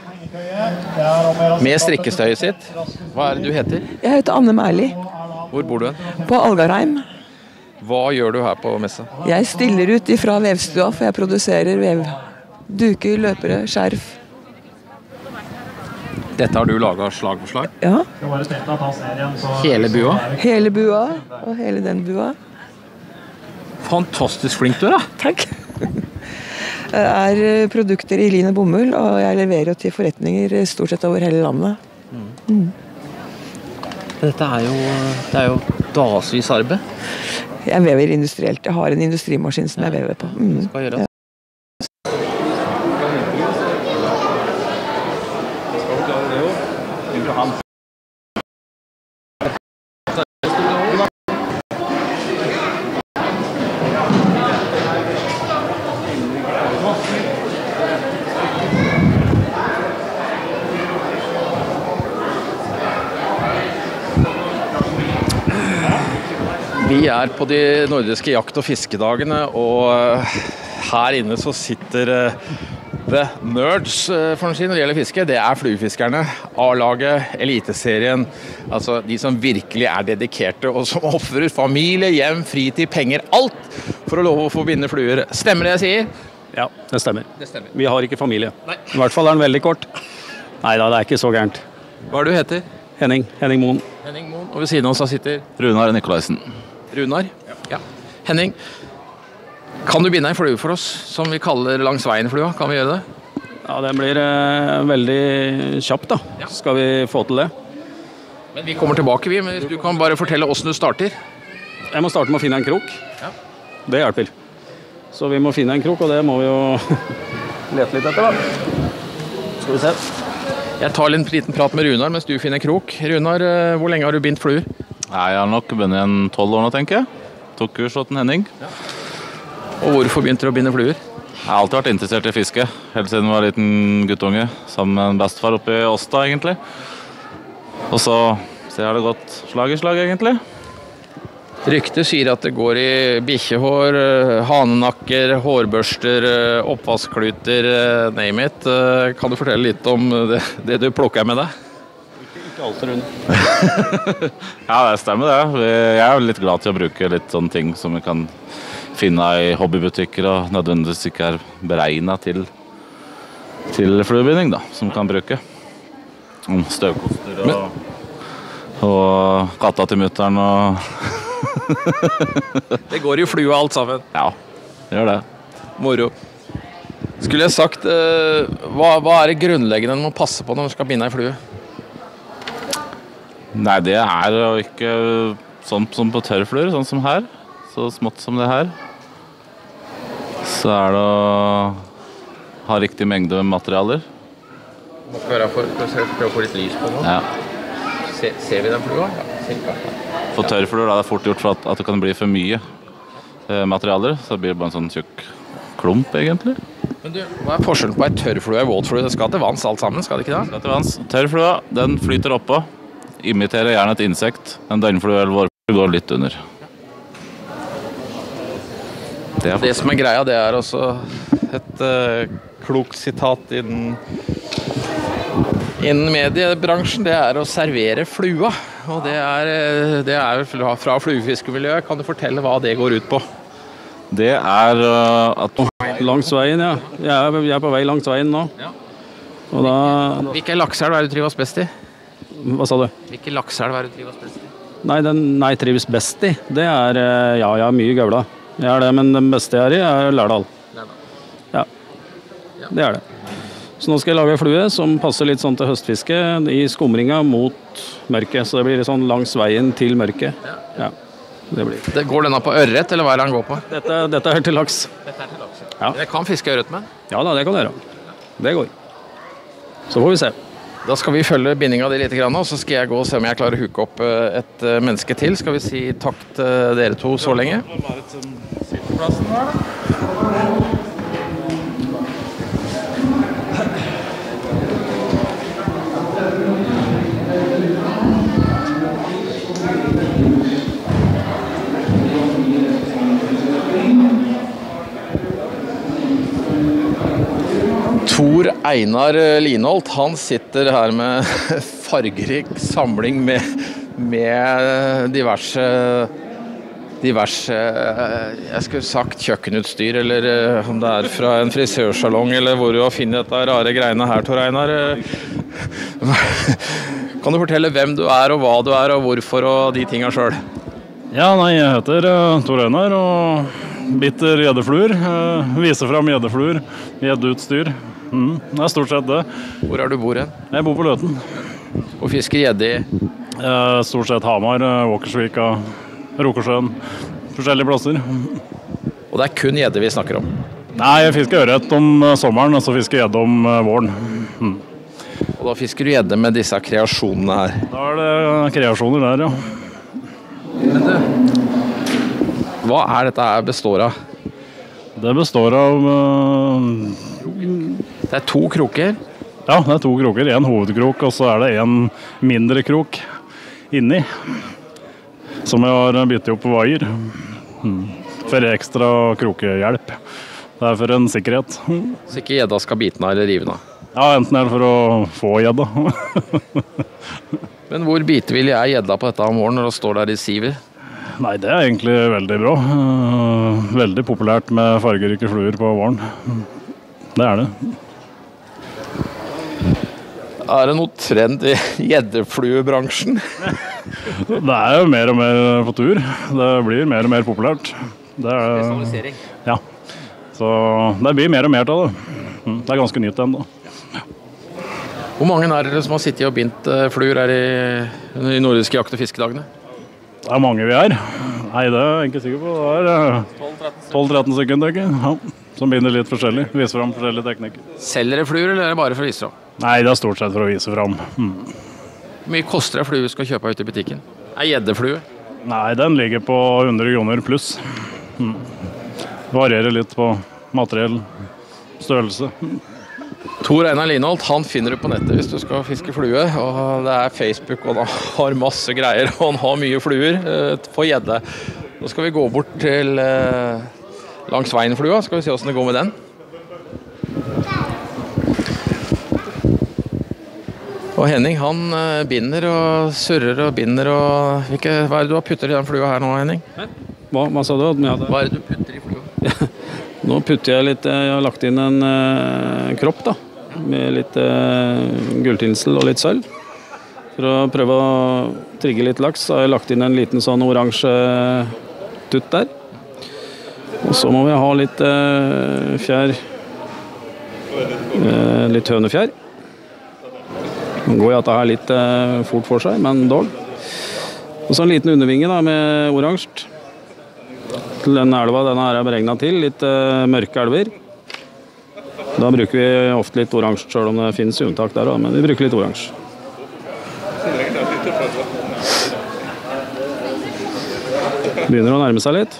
Med strikkestøyet sitt. Hva er det du heter? Jeg heter Anne Merli. Hvor bor du? På Algarheim. Hva gjør du her på messa? Jeg stiller ut ifra vevstua, for jeg produserer vev. Duker, løpere, skjerf. Dette har du laget slag for slag? Ja. Hele bua? Hele bua, og hele den bua. Fantastisk flink du er da. Takk. Det er produkter i lin og bomull, og jeg leverer til forretninger stort sett over hele landet. Dette er jo dagsvis arbeid. Jeg vever industrielt. Jeg har en industrimaskin som jeg vever på. Skal gjøre det. Vi er på de nordiske jakt- og fiskedagene, og her inne så sitter the nerds for å si når det gjelder fiske. Det er fluefiskerne, A-laget, eliteserien, altså de som virkelig er dedikerte og som offrer familie, hjem, fritid, penger, alt for å love å få binde fluer. Stemmer det jeg sier? Ja, det stemmer. Vi har ikke familie. Nei. I hvert fall er den veldig kort. Neida, det er ikke så gærent. Hva er du heter? Henning Moen. Henning Moen, og ved siden av oss sitter? Runar Nikolaisen. Runar? Ja. Henning, kan du binde en flue for oss, som vi kaller langs veien-flua? Kan vi gjøre det? Ja, det blir veldig kjapt da, skal vi få til det. Men vi kommer tilbake, men du kan bare fortelle hvordan du starter. Jeg må starte med å finne en krok. Ja. Det hjelper. Så vi må finne en krok, og det må vi jo lete litt etter da. Skal vi se. Jeg tar en liten prat med Runar mens du finner krok. Runar, hvor lenge har du bindt fluer? Nei, jeg har nok bundet en 12 år nå, tenker jeg. Tok kurs hos Henning. Og hvorfor begynte du å binde fluer? Jeg har alltid vært interessert i fiske, helt siden jeg var liten guttunge, sammen med en bestefar oppe i Åsta, egentlig. Og så har det gått slag i slag, egentlig. Ryktet sier at det går i bikkjehår, hanenakker, hårbørster, oppvaskkluter, name it. Kan du fortelle litt om det du plukker med deg? Ikke alt rundt. Ja, det stemmer det. Jeg er litt glad til å bruke litt sånne ting som vi kan finne i hobbybutikker og nødvendigvis ikke er beregnet til fluebinding da, som kan bruke. Støvkoster og katta til mutteren og... Det går i flua alt sammen. Ja, det gjør det. Moro. Skulle jeg sagt, hva er det grunnleggende man må passe på når man skal binde en flue? Nei, det er jo ikke sånn som på tørrfluer, sånn som her. Så smått som det her. Så er det å ha riktig mengde materialer. Må ikke være prøve å få litt lys på nå. Ja. Ser vi den flua? Ja, cirka. For tørrfluer er det fort gjort for at det kan bli for mye materialer, så det blir bare en sånn tjukk klump egentlig. Men du, hva er forskjellen på en tørrflue og en våtflue? Det skal til vanns alt sammen, skal det ikke det? Det skal til vanns. Tørrflua, den flyter oppå, imiterer gjerne et insekt. En døgnflue eller vårflue går litt under. Det som er greia, det er også et klokt sitat innen mediebransjen, det er å servere flua. Og det er fra fluefiskemiljøet. Kan du fortelle hva det går ut på? Det er at... Langs veien, ja. Jeg er på vei langs veien nå. Ja. Og da... Hvilke lakseelv er du trives best i? Hva sa du? Hvilke lakseelv er du trives best i? Nei, trives best i. Det er, ja, jeg har mye gaula. Jeg er det, men den beste jeg er i er Lærdal. Ja, det er det. Så nå skal jeg lage flue som passer litt sånn til høstfiske i skumringa mot mørket. Så det blir sånn langs veien til mørket. Ja, det blir. Går denne på ørret, eller hva er det han går på? Dette er til laks. Dette er til laks, ja. Jeg kan fiske ørret med? Ja da, det kan jeg gjøre. Det går. Så får vi se. Da skal vi følge bindinga di litt, og så skal jeg gå og se om jeg klarer å huke opp et menneske til. Skal vi si takk til dere to så lenge? Plassen her, da. Tor Einar Linholt, han sitter her med fargerik samling med diverse jeg skulle sagt kjøkkenutstyr, eller om det er fra en frisørsalong, eller hvor du har funnet dette rare greiene her, Tor Einar. Kan du fortelle hvem du er, og hva du er, og hvorfor, og de tingene selv? Ja, nei, jeg heter Tor Einar, og bitter gjeddefluer. Viser frem gjeddefluer, gjeddeutstyr. Det er stort sett det. Hvor er du bor hen? Jeg bor på Løten. Og fisker gjedde i? Stort sett Hamar, Åkersvika, Rokersjøen, forskjellige plasser. Og det er kun gjedde vi snakker om? Nei, jeg fisker ørret om sommeren, og så fisker jeg gjedde om våren. Og da fisker du gjedde med disse kreasjonene her? Da er det kreasjoner der, ja. Men du, hva er dette her består av? Det består av... Det er 2 kroker? Ja, det er 2 kroker. En hovedkrok, og så er det en mindre krok inni. Som jeg har byttet opp på vaier. For ekstra krokehjelp. Det er for en sikkerhet. Så ikke gjedda skal bite den av eller rive den av? Ja, enten er det for å få gjedda. Men hvor bitevillig er gjedda på dette om våren når det står der i siver? Nei, det er egentlig veldig bra. Veldig populært med fargerike fluer på våren. Det er det. Er det noe trend i gjeddefluebransjen? Det er jo mer og mer på tur. Det blir mer og mer populært. Spesialisering? Ja. Så det blir mer og mer av det. Det er ganske nytt ennå. Hvor mange er dere som har sittet og bindt fluer her i nordiske jakt- og fiskedagene? Det er mange vi er. Nei, det er jeg ikke sikker på. Det er 12-13 sekunder, ja, som binder litt forskjellig. Viser frem forskjellige teknikker. Selger dere fluer, eller er det bare for å vise frem? Nei, det er stort sett for å vise frem. Hvor mye koster det flue vi skal kjøpe ut i butikken? Gjeddeflue? Nei, den ligger på 100 kroner pluss. Varierer litt på materiell størrelse. Tor Einar Linholt, han finner du på nettet hvis du skal fiske flue. Og det er Facebook, og han har masse greier, og han har mye fluer på gjedde. Nå skal vi gå bort til langs Veien-flua, skal vi se hvordan det går med den. Og Henning, han binder og surrer og binder og... Hva er det du har puttet i den flua her nå, Henning? Hva sa du? Hva er det du putter i flua? Nå putter jeg litt, jeg har lagt inn en kropp da, med litt gulltinsel og litt sølv. For å prøve å trigge litt laks, så har jeg lagt inn en liten sånn oransje tutt der. Og så må vi ha litt fjær, litt hønefjær. Nå går jeg at det er litt fort for seg, men dog. Og så en liten undervinge da, med oransje. Til den elva denne her er beregnet til, litt mørke elver. Da bruker vi ofte litt oransje, selv om det finnes unntak der, men vi bruker litt oransje. Begynner å nærme seg litt.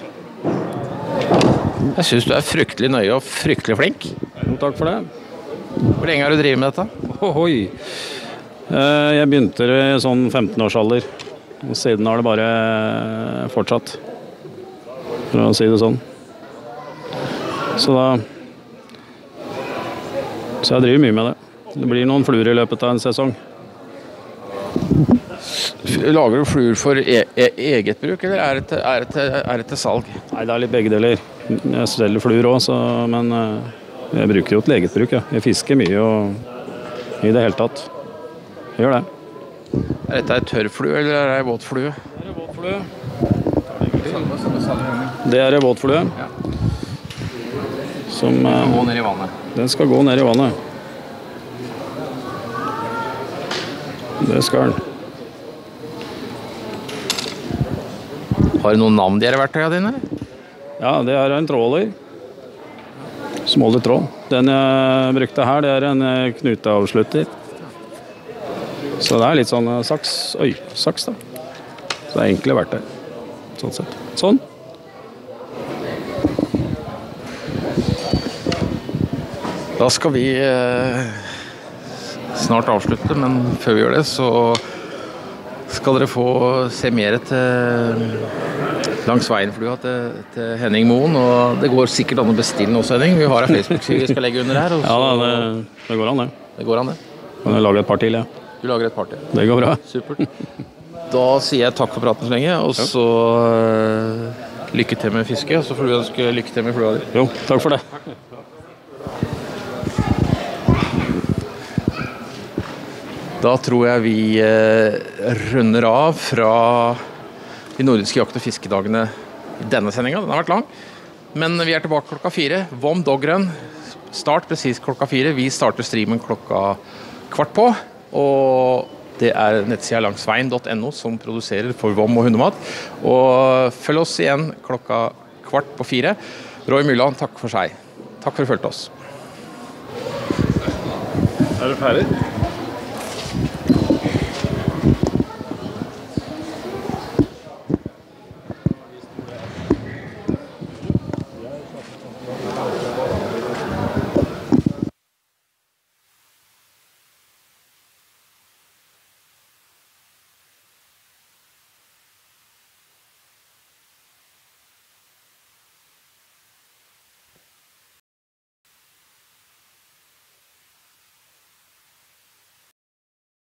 Jeg synes du er fryktelig nøye og fryktelig flink. Jo, takk for det. Hvor lenge har du drevet med dette? Ohoi. Jeg begynte i sånn 15-årsalder, og siden har det bare fortsatt. For å si det sånn. Så jeg driver mye med det. Det blir noen fluer i løpet av en sesong. Lager du fluer for eget bruk, eller er det til salg? Nei, det er litt begge deler. Jeg selger fluer også, men jeg bruker jo til eget bruk. Ja. Jeg fisker mye og i det hele tatt. Jeg gjør det. Er dette en tørrflue, eller er det en våtflue? Det er en våtflue. Det er en våtflue. Ja. Som den skal gå ned i vannet. Den skal gå ned i vannet. Det skal den. Har du noen navn de her verktøyene dine? Ja, det er en tråler. Smålig tråd. Den jeg brukte her, det er en knuteavslutter. Så det er litt sånn saks da. Så det er enkle verktøy. Sånn sett. Sånn. Da skal vi snart avslutte, men før vi gjør det, så skal dere få se mer til langs Veien-flua til Henning Moen, og det går sikkert an å bestille noe, Henning. Vi har en Facebook-side vi skal legge under her. Ja, det går an det. Det går an det. Jeg lager et par til, ja. Du lager et par til. Det går bra. Supert. Da sier jeg takk for praten så lenge, og så lykke til med fiske, og så får du ønske lykke til med flua di. Jo, takk for det. Da tror jeg vi runder av fra de nordiske jakt- og fiskedagene i denne sendingen. Den har vært lang, men vi er tilbake klokka 4. Vom Dogrun, start precis klokka 4. Vi starter streamen klokka 3:15, og det er nettsida langsveien.no som produserer for Vom og hundemat. Og følg oss igjen klokka 3:15. Roy Mylland, takk for seg. Takk for at du fulgte oss. Er du ferdig?